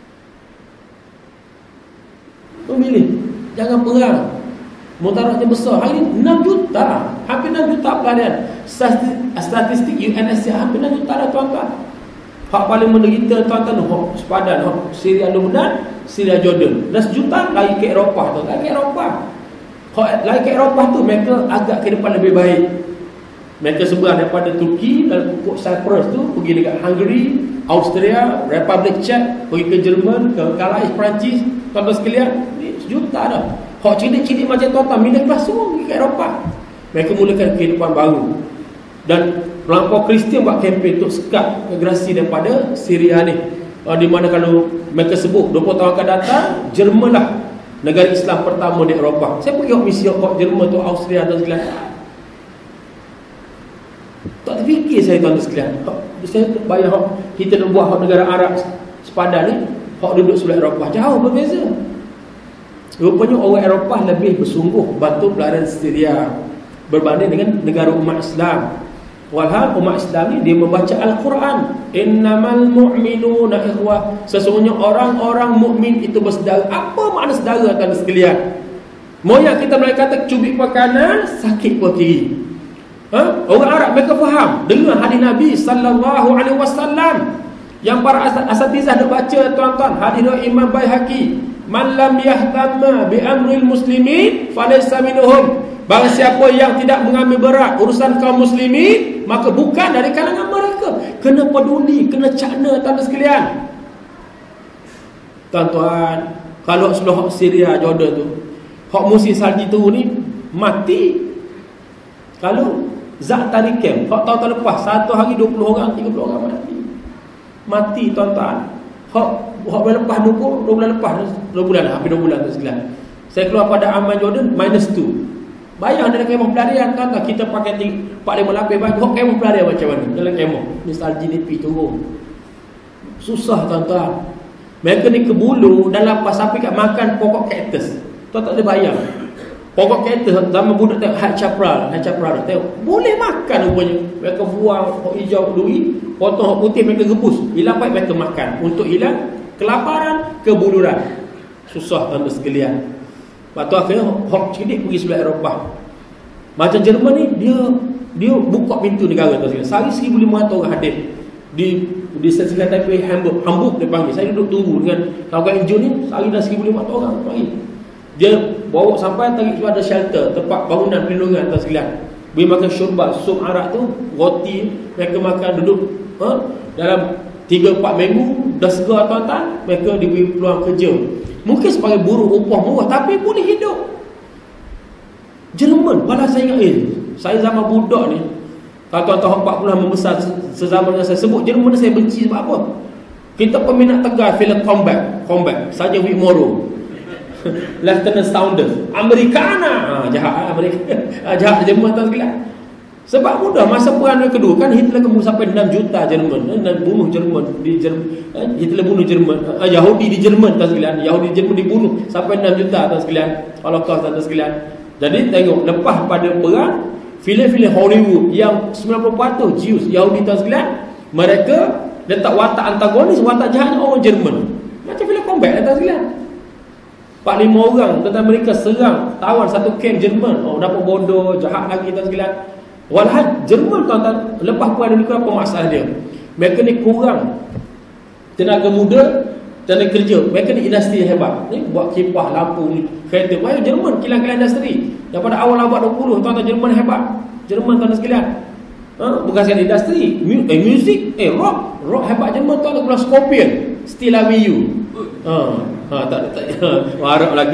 Memilih jangan perang, mudaratnya besar. Hari ni 6 juta, hampir 6 juta pelarian. Statistik UNSC hampir 6 juta dah, tuan-tuan. Hak paling menderita, tuan-tuan, hak sepadan, hak Syria Lebanon, Syria Jordan. 11 juta lari ke Eropah, tuan-tuan. Lari ke Eropah. Hak lari ke Eropah tu mereka agak ke depan lebih baik. Mereka seberang daripada Turki dan pokok Cyprus tu pergi dekat Hungary, Austria, Republic Czech, pergi ke Jerman, ke Calais, Perancis. Tuan-tuan sekalian, ni sejuta dah. Hak cilik-cilik macam tuan-tuan, middle class semua pergi ke Eropah. Mereka mulakan kehidupan baru. Dan pelampau Kristian buat kempen untuk sekat migrasi daripada Syria ni. Di mana kalau mereka sebut 20 tahun akan datang, Jerman lah negara Islam pertama di Eropah. Saya pergi misi Jerman tu, Austria dan sekalian. Tak terfikir saya, tuan-tuan sekalian. Saya bayar kita nak buat negara Arab sepadan ni, hak duduk sebelah Eropah jauh berbeza. Rupanya orang Eropah lebih bersungguh bantu pelarian Syria berbanding dengan negara umat Islam. Walhal umat Islam ni dia membaca Al-Quran. Innamal mu'minuna ikhwah. Sesungguhnya orang-orang mukmin itu bersaudara. Apa makna saudara, tuan sekalian? Moyak kita mereka kata cubit ke kanan, sakit ke kiri. Orang Arab mereka faham dengan hadis Nabi sallallahu alaihi wasallam yang para asatizah dah baca, tuan-tuan. Hadis Imam Baihaqi, man lam yahtamma bi amril muslimin falaysa minhum. Barang siapa yang tidak mengambil berat urusan kaum muslimin, maka bukan dari kalangan mereka. Kena peduli, kena cakna, tuan-tuan sekalian. Tuan-tuan, kalau sebelah Syria, Jordan tu, hak musim salji tu ni mati. Kalau Zat Tarikem, hak tahun lepas, satu hari 20 orang, 30 orang mati, tuan-tuan. Hak bulan lepas nunggu 2 bulan lepas, 2 bulan lah, hampir 2 bulan tu sekalian. Saya keluar pada Amman Jordan -2. Bayang dalam kemah pelarian, tuan-tuan. Kita pakai 458 baju, hak kemah pelarian macam mana dalam kemah. Ni salji nepi turun. Susah tuan-tuan. Mereka ni ke bulu dan lapas sampai kat makan pokok kaktus. Tuan tak boleh bayang. Pokok kaktus zaman budak tengok Hai Chapral tengok. Boleh makan rupanya. Mereka buang hok hijau duri, potong hok putih mereka rebus. Hilang baik mereka makan untuk hilang kelaparan, kebuluran. Susah tuan-tuan sekalian. Lepas tu akhirnya hok cerdik pergi sebelah Eropah. Macam Jerman ni dia buka pintu negara tuan-tuan. Sehari 1,500 orang hadir di stesen Taipei Hamburg dia panggil. Saya duduk tunggu dengan kawan-kawan hijau ni. Sehari dah 1,500 orang panggil. Dia bawa sampai tarik tu ada shelter, tempat bangunan perlindungan tuan sekalian. Beri makan syurbat, sup arak tu, roti, mereka makan duduk dalam 3-4 minggu dah segar tuan-tuan. Mereka diberi peluang kerja. Mungkin sebagai buruh upah murah tapi boleh hidup. Jerman, malah saya ingat saya zaman budak ni, tuan-tuan 40 membesar sezaman yang saya sebut, Jerman saya benci sebab apa? Kita peminat tegar filem combat saja Wick Morrow. Lieutenant Saunders, Americana, jahat Amerika, jahat Jerman tuan sekalian. Sebab mudah, masa perang dunia kedua kan Hitler bunuh sampai 6 juta Jerman dan bunuh Jerman di Hitler bunuh Jerman, Yahudi di Jerman tuan sekalian. Yahudi di Jerman dibunuh sampai 6 juta tuan sekalian. Holocaust tuan sekalian. Jadi tengok, lepas pada perang, filem-filem Hollywood yang 90% Jews, Yahudi tuan sekalian, mereka letak watak antagonis, watak jahatnya orang Jerman. Macam filem combat tuan sekalian. 4-5 orang tentang mereka serang tawan satu kamp Jerman. Dapat bodoh, jahat lagi tuan sekalian. Walaupun Jerman tuan-tuan, lepas perang dunia kedua apa masalah dia? Mereka ni kurang tenaga muda, tenaga kerja. Mereka ni industri hebat. Ni buat kipas, lampu ni, kereta. Wah, Jerman kilang-kilang industri. Daripada awal abad 20 tuan-tuan, Jerman hebat. Jerman tuan-tuan sekalian. Bukan sekali industri, music, rock hebat Jerman tuan-tuan. Kalau Scorpion, Still Love You. Tak. Harap lagi.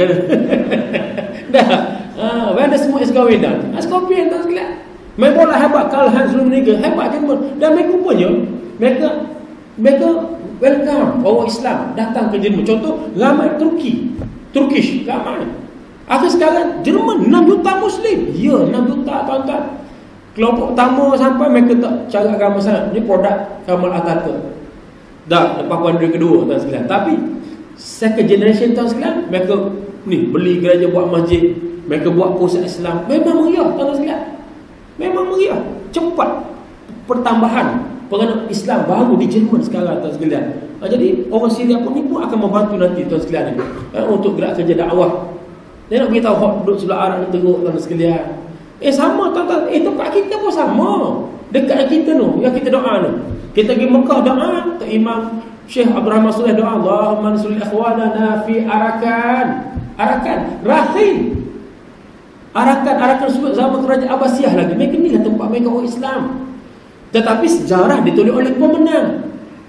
Dah. When the smoke is going down. Scorpion tuan sekalian. Main bola hebat, Karl-Heinz Rummenigge hebat Jerman. Dan mereka punya mereka welcome orang Islam datang ke Jerman. Contoh ramai Turkish ramai. Akhir sekarang Jerman 6 juta Muslim. Ya, 6 juta tuan-tuan. Kelompok pertama sampai mereka tak cara agama sangat. Ini produk Kemal Atatürk. Dah lepas perang dunia kedua tuan sekalian. Tapi second generation tuan sekalian, mereka ni beli gereja, buat masjid, mereka buat pusat Islam. Memang meriah tuan sekalian. Memang meriah. Cepat pertambahan penganut Islam baru di Jerman sekarang tuan sekalian. Jadi orang Syria pun ni pun akan membantu nanti tuan sekalian untuk gerak kerja dakwah. Dia nak beritahu hak duduk sebelah Arab ni teruk tuan sekalian. Sama tuan-tuan. Tempat kita pun sama. Dekat kita tu, yang kita doa tu. Kita pergi Mekah doa, Tok Imam Syekh Abdul Rahman Soleh doa, Allahumma nasrul ikhwanana fi Arakan, Rahim. Arakan sebut zaman kerajaan Abbasiyah lagi. Mereka ni lah tempat mereka orang Islam. Tetapi sejarah ditulis oleh pemenang.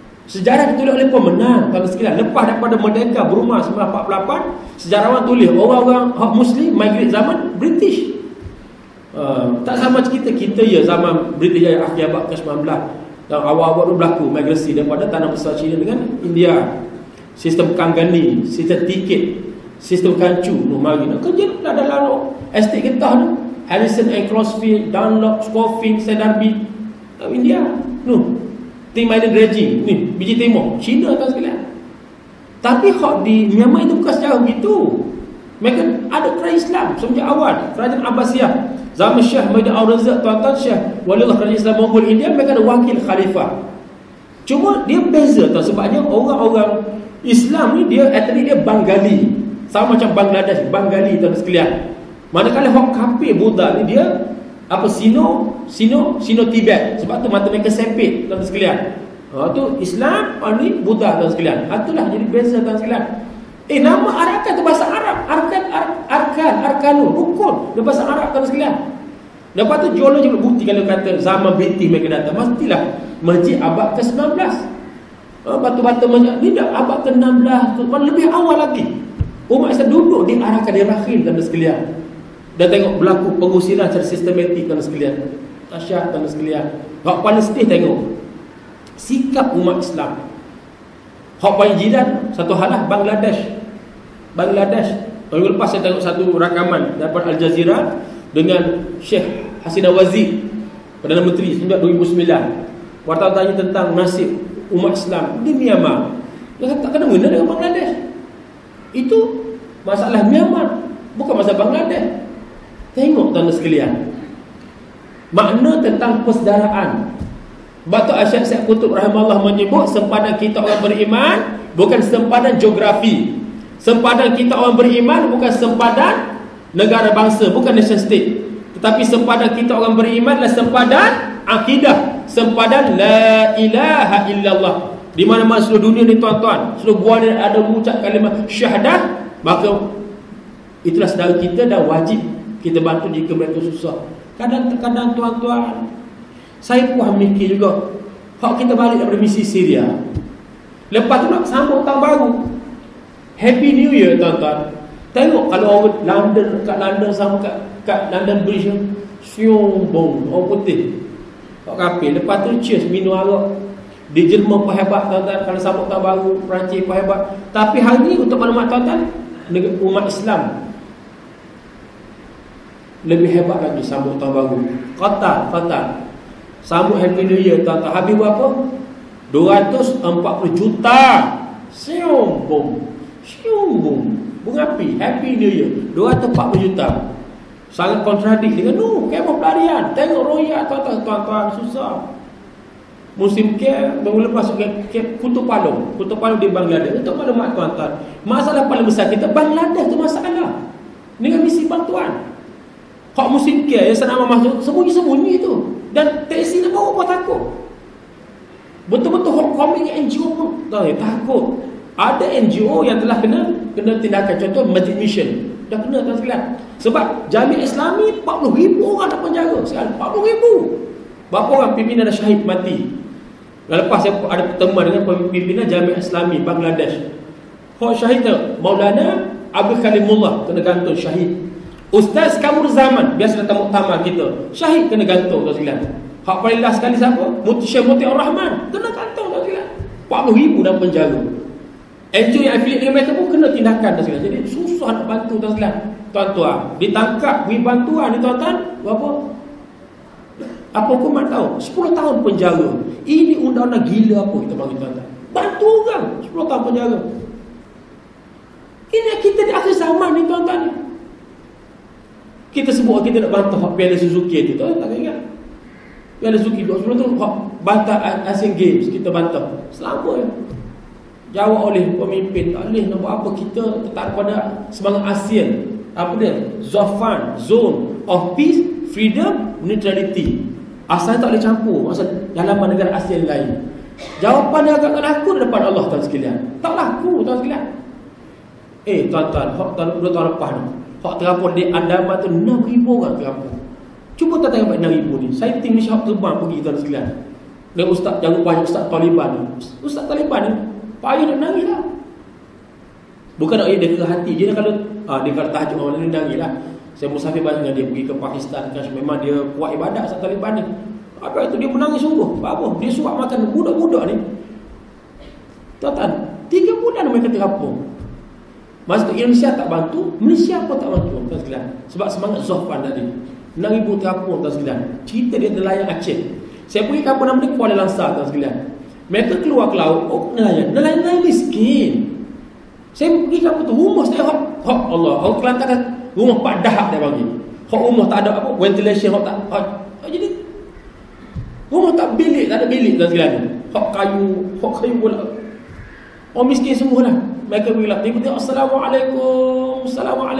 Kalau sekalian, lepas daripada merdeka Burma 1948, sejarawan tulis orang-orang Muslim migrate zaman British. Tak sama kita ya zaman British Jaya akhir abad ke-19 dan awal-awal tu berlaku migrasi daripada tanah besar China dengan India. Sistem Kangani, sistem tiket, sistem kancu, mari nak kerja lah dalam estate getah tu. Harrison and Crosfield, Dunlop, Scofield, Sedarby, India. Tim Island Dredging, ni biji timur, China tuan sekalian. Tapi hak di Myanmar itu bukan secara begitu. Mereka ada kerajaan Islam sejak awal, kerajaan Abbasiyah. Zaman Syekh Maidan Aurangzeb tuan-tuan, Syekh Waliullah kerajaan Islam Mongol India, mereka ada wakil khalifah. Cuma dia beza tuan, sebabnya orang-orang Islam ni dia etnik dia Bengali. Sama macam Bangladesh, Bengali tuan sekalian. Manakala hak kafir Buddha ni dia Sino Tibet. Sebab tu mata mereka sempit tuan sekalian. Tu Islam, ni Buddha tuan sekalian. Itulah jadi beza tuan sekalian. Nama Arakan tu bahasa Arab. Arkanun, rukun. Dia bahasa Arab tuan sekalian. Lepas tu jualan juga bukti kalau kata zaman British mereka datang. Mestilah masjid abad ke-19. Batu-batu masjid ni dah abad ke-16, lebih awal lagi. Umat Islam duduk di Arakan, di Rakhine tuan sekalian. Dan tengok berlaku pengusiran secara sistematik tuan sekalian. Dahsyat tuan sekalian. Hak paling sedih tengok sikap umat Islam. Hak paling jiran satu halah Bangladesh. Minggu lepas saya tengok satu rakaman daripada Al Jazeera dengan Syekh Hasina Wazir, Perdana Menteri sejak 2009. Wartawan tanya tentang nasib umat Islam di Myanmar. Dia kata tak kena guna dengan Bangladesh. Itu masalah Myanmar, bukan masalah Bangladesh. Tengok tuan-tuan sekalian, makna tentang persaudaraan. Batok Asyad Syed Qutb rahimahullah menyebut sempadan kita orang beriman bukan sempadan geografi. Sempadan kita orang beriman bukan sempadan negara bangsa, bukan nation state. Tetapi sempadan kita orang beriman adalah sempadan akidah, sempadan la ilaha illallah. Di mana-mana seluruh dunia ni tuan-tuan, seluruh gua ni ada mengucap kalimah syahadah, maka itulah saudara kita dan wajib kita bantu jika mereka susah. Kadang-kadang tuan-tuan, saya pun mikir juga, hak kita balik daripada misi Syria, lepas tu nak sambut tahun baru, Happy New Year tuan-tuan. Tengok kalau orang London, kat London sama kat London Bridge, siung bong orang putih, kat kafe. Lepas tu cheers, minum arak. Di Jerman pun hebat tuan-tuan, kalau sambut tahun baru. Perancis pun hebat. Tapi hari ni untuk maklumat tuan-tuan, umat Islam lebih hebat lagi sambut tahun baru. Qatar sambut Happy New Year tuan-tuan. Habis berapa? 240 juta. Siung bong mengapi Happy New Year 240 juta. Sangat kontradik dengan kemah pelarian. Tengok royak tuan-tuan, susah. Musim baru lepas ke Kutub Palung di Bangladesh. Untuk maklumat tuan-tuan, masalah paling besar kita Bangladesh tu masalah dengan misi bantuan. Hak musim yang senang masuk sembunyi-sembunyi tu, dan teksi nak bawa pun takut. Betul-betul hak komik NGO pun takut. Ada NGO yang telah kena tindakan. Contoh Masjid Mission dah kena tuan sekalian. Sebab Jamiah Islami 40,000 orang nak penjara sekarang. 40,000. Berapa orang pimpinan dah syahid mati. Lepas saya ada pertemuan dengan pimpinan Jamiah Islami Bangladesh. Hak syahid tu Maulana Abdul Kalimullah kena gantung syahid. Ustaz Kamur Zaman biasa datang muktamar kita, syahid kena gantung tuan sekalian. Hak paling last sekali siapa? Syekh Muti Ar-Rahman kena gantung tuan sekalian. 40,000 dalam penjara. NGO yang affiliate dengan mereka pun kena tindakan tuan sekalian. Jadi susah nak bantu tuan sekalian. Tuan-tuan ditangkap, beri bantuan ni tuan-tuan, berapa? Apa hukuman tahu? 10 tahun penjara. Ini undang-undang gila apa kita bagi tuan-tuan. Bantu orang 10 tahun penjara. Ini kita di akhir zaman ni tuan-tuan ni. Kita sebut kita nak bantah Piala Suzuki tu, tuan tak ingat? Piala Suzuki 2010 tu bantah Asian Games, kita bantah. Selama jawab oleh pemimpin, tak boleh nak buat apa, kita tetap pada semangat ASEAN. Apa dia? ZOFAN, Zone of Peace, Freedom, Neutrality. Asal tak boleh campur asal dalaman negara ASEAN lain. Jawapan dia agak laku depan Allah tuan sekalian. Tak laku tuan sekalian. Tuan-tuan, hak 2 tahun lepas ni, hak terapun di Andaman tu 6,000 orang terapun. Cuba tak tengok 6,000 ni. Saya tim Malaysia terbang pergi tuan sekalian. Dengan ustaz, jangan banyak ustaz Taliban ni. Ustaz Taliban ni payah nak nangis lah. Bukan nak dia ke hati. Dia kalau tahajud malam ni nangis lah. Saya musafir banyak dengan dia pergi ke Pakistan kan. Memang dia kuat ibadat Ustaz Taliban ni. Apa itu dia menangis sungguh. Apa? Dia suap makan budak-budak ni. Tuan-tuan, 3 bulan mereka terapung. Masa tu Indonesia tak bantu, Malaysia pun tak bantu tuan sekalian. Sebab semangat Zofan tadi. 6,000 terapung tuan sekalian. Cerita dia nelayan Aceh. Saya pergi kampung nama dia Kuala Langsar tuan sekalian. Mereka keluar ke laut, nelayan miskin. Saya pergi kampung tu, rumah saya hak Allah, orang Kelantan rumah Pak Dahak dia bagi. Hak rumah tak ada apa, ventilation hak tak. Jadi rumah tak bilik, tak ada bilik tuan sekalian. Hak kayu pula. Orang miskin semua lah. Mereka bilang, tiba-tiba Assalamualaikum.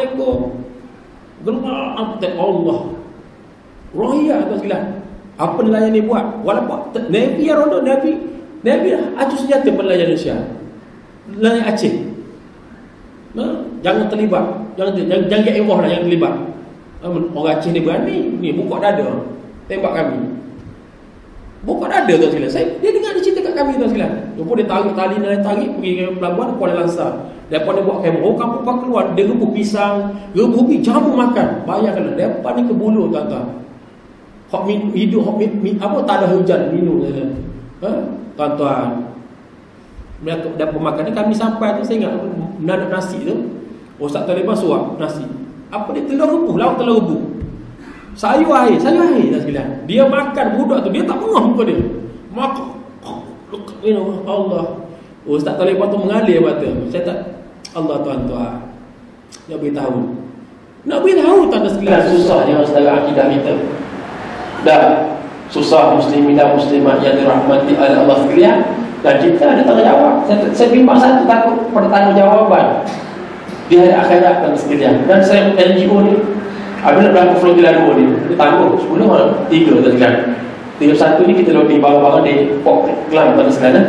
Gerak Allah. Roya tuan sekalian. Apa nelayan ni buat? Walaupun Navy yang ronda, Navy acuh senjata nelayan Malaysia. Nelayan Aceh. Jangan terlibat. Jangan get involved lah, jangan terlibat. Orang Aceh ni berani. Ni buka dada, tembak kami. Buka dada tuan sekalian. Dia dengar dia cerita kat kami tuan sekalian. Lepas dia tarik tali, tarik pergi ke pelabuhan Kuala Langsar. Lepas dia buat kamera, orang kampung keluar, dia rebus pisang, rebus jamu makan. Bayangkanlah, lepas ni ke bulu tuan-tuan. Hak hidup, apa tak ada hujan minum saja. Tuan-tuan, mereka dapat makan ni. Kami sampai tu saya ingat nak nasi tu, Ustaz Taliban suap nasi. Apa dia telur rebus, lauk telur rebus. Sayur air dah sekalian. Dia makan budak tu, dia tak pengah muka dia. Makan Allah. Ustaz telefon tu mengalir kata. Saya tak, Allah tuan-tuan. Nak beritahu. Nak beritahu tuan-tuan sekalian, susah dengan saudara akidah kita. Dah susah muslimin dan muslimat yang dirahmati oleh Allah sekalian. Dan kita ada tanggungjawab. Saya bimbang satu, takut pertanggungjawaban di hari akhirat tuan-tuan sekalian. Dan saya NGO ni, apabila berlaku Flotilla 2 ni, dia tangguh 10 orang, 3 tuan-tuan sekalian. 31 ni kita loading barang-barang di Port Klang tuan-tuan sekalian.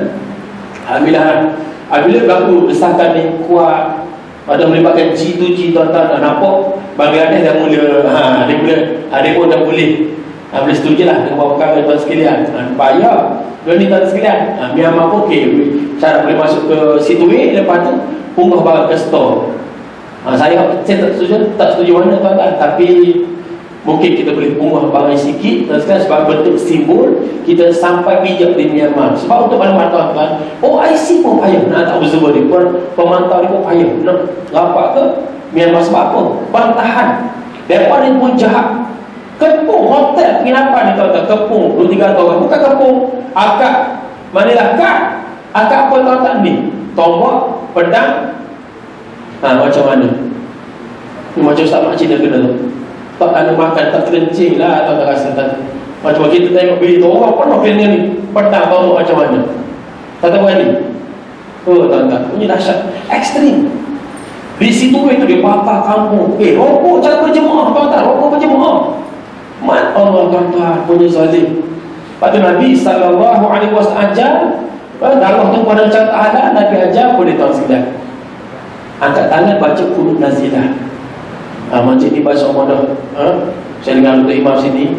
Apabila berlaku desakan ni kuat, ada melibatkan G2G tuan-tuan, nampak Bangladesh dah mula dia pun dah boleh boleh setuju lah dengan beberapa perkara tuan sekalian. Bayar ni tuan sekalian. Myanmar pun okey, cara boleh masuk ke situ lepas tu punggah barang ke store. Saya tak setuju mana tuan-tuan, tapi mungkin kita boleh punggah barang sikit tuan sekalian sebagai bentuk simbol kita sampai bijak di Myanmar. Sebab untuk maklumat tuan-tuan, OIC pun payah nak tak observer dia, pemantau dia pun payah nak rapat ke Myanmar. Sebab apa? Bantahan mereka ni pun jahat. Kepung hotel penginapan ni tuan-tuan, kepung 2-3 orang, bukan kepung akak. Manalah akak apa tuan-tuan ni? Tombak, pedang. Macam mana? Ni macam Ustaz Mak Cina kena tu. Tak ada makan, tak kerencing lah tuan-tuan rasa tak. Macam kita tengok berita orang penuh kena ni, pedang tombak macam mana? Tak tahu kan ni? Tuan-tuan, punya dahsyat ekstrim. Di situ itu dia bakar kampung. Rokok cara berjemaah tuan-tuan, rokok berjemaah. Mat Allah tuan-tuan punya zalim. Pada Nabi SAW ajar, dalam tu pada cara ta'ala Nabi ajar boleh tuan sekalian, angkat tangan baca qunut nazilah. Masjid ni baca Ramadan. Saya dengar untuk imam sini,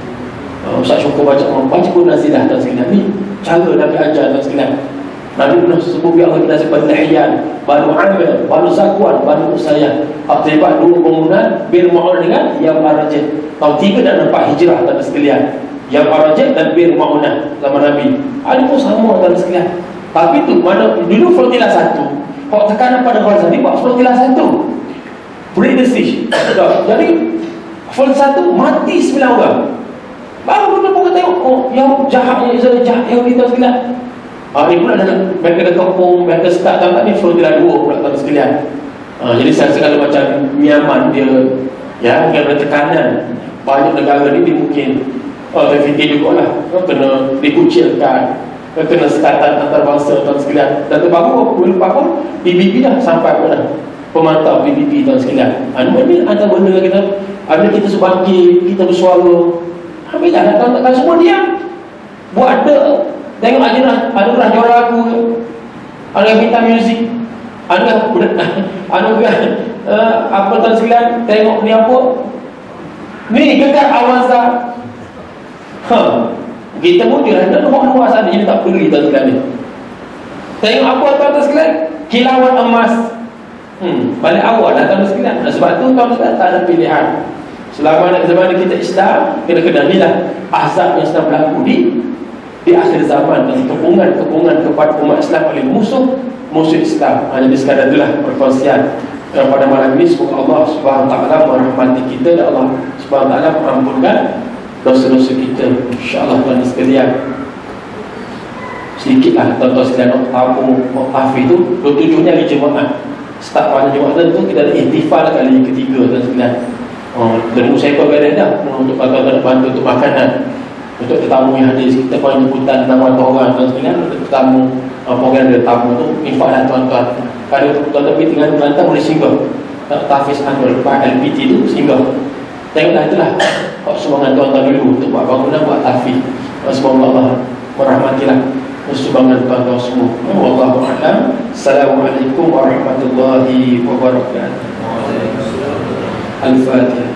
Ustaz Syukur baca qunut nazilah tuan sekalian. Ni cara Nabi ajar tuan sekalian. Nabi pernah sebut biar Allah kita sebut Lahyan, Banu Amir, Banu Zakwan, Banu Usayyah. Terlibat 2 bangunan Bir Ma'un dengan Yang Arajah. Tahun 3 dan 4 Hijrah tuan sekalian. Yang Arajah dan Bir Ma'unah zaman Nabi. Ada pun sama tuan sekalian. Tapi tu mana dulu Flotilla 1. Kalau tekanan pada Gaza ni buat Flotilla 1. Break the siege. Jadi Flotilla 1 mati 9 orang. Baru kita pun tengok yang jahatnya Israel jahat yang kita sekalian. Ini pula mereka dah kepung, mereka start tuan-tuan ni Flotilla 2 pula tuan sekalian. Jadi saya segala macam Myanmar dia kena tekanan. Banyak negara ni dia mungkin fikir jugalah kena dikucilkan, kena sekatan antarabangsa tuan sekalian. Dan baru lepas pun PBB dah sampai pun dah pemantau PBB tuan sekalian. Ini antara benda kita, apabila kita sebangkit, kita bersuara, ambillah tuan-tuan semua diam. Buat ada, tengok ada jual lagu, ada minta muzik, ada apa tuan sekalian, tengok ni apa ni dekat Awaza. Kita pun dia ada luar sana, jadi tak perlu kita sekalian ni. Tengok apa tuan sekalian, kilauan emas. Balik awal lah tuan sekalian. Sebab tu tuan sekalian tak ada pilihan. Selama zaman kita Islam, kena ni lah azab yang sedang berlaku di akhir zaman, dan kepungan kepada umat Islam oleh musuh Islam. Jadi sekadar itulah perkongsian pada malam ini. Semoga Allah Subhanahu Wa Taala merahmati kita dan Allah Subhanahu Wa Taala mengampunkan dosa-dosa kita, insya-Allah tuan sekalian. Sedikitlah tuan-tuan sekalian, tamu itu 27 hari Jumaat. Start pada Jumaat tu kita ada ihtifal kali yang ketiga tuan sekalian. Dan saya pun beres dah untuk tuan-tuan bantu untuk makanan. Untuk tetamu yang hadir, kita punya jemputan 600 orang tuan sekalian. Untuk tetamu program dia tamu tu infaklah tuan-tuan. Kalau tuan-tuan pergi tinggal di Kelantan boleh singgah Tafiz Anwar lepas LPT tu singgah. Tengoklah itulah sumbangan tuan-tuan dulu untuk buat bangunan, buat tafiz. Semoga Allah merahmatilah sumbangan tuan-tuan semua. Wallahu a'lam. Assalamualaikum warahmatullahi wabarakatuh. Al-Fatihah.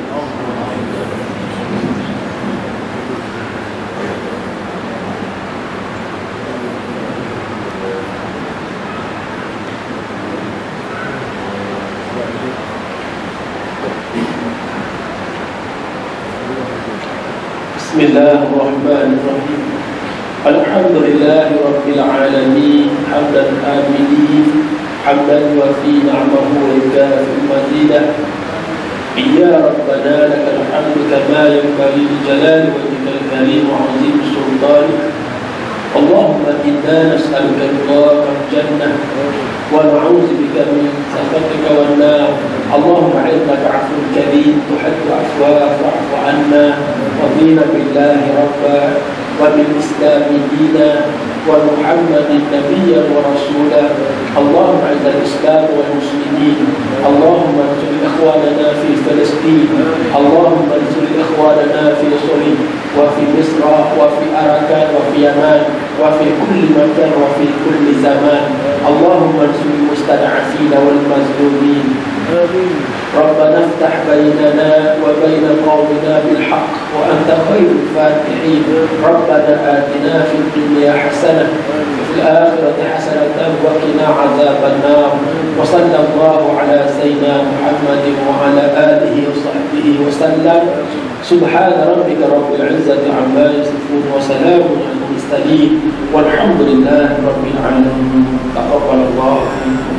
Bismillahirrahmanirrahim. Alhamdulillahi rabbil alamin, hamdan hamidin, hamdan wafi ni'amahu wa yukafi mazidah. Ya Rabbana lakal hamdu kama yanbaghi li jalali wajhikal karim wa 'azimi sultanik. اللهم إنا نسألك رضاك الجنة ونعوذ بك من سخطك والنار. اللهم إنك عفو كريم تحب عفواك فاعف عنا. رضينا بالله ربا وبالإسلام دينا ومحمد نبيا ورسولا. اللهم اعز الإسلام والمسلمين. اللهم انصر إخواننا في فلسطين. اللهم انصر إخواننا في صريع وفي مصر وفي أراكان وفي يمن وفي كل مكان وفي كل زمان. اللهم انصر المستضعفين والمظلومين. ربنا افتح بيننا وبين قومنا بالحق وأنت خير الفاتحين. ربنا آتنا في الدنيا حسنة وفي الآخرة حسنة وقنا عذاب النار. وصلى الله على سيدنا محمد وعلى آله وصحبه وسلم. سبحان ربك رب العزة عما يصفون وسلام على المرسلين والحمد لله رب العالمين. تقبل الله منكم.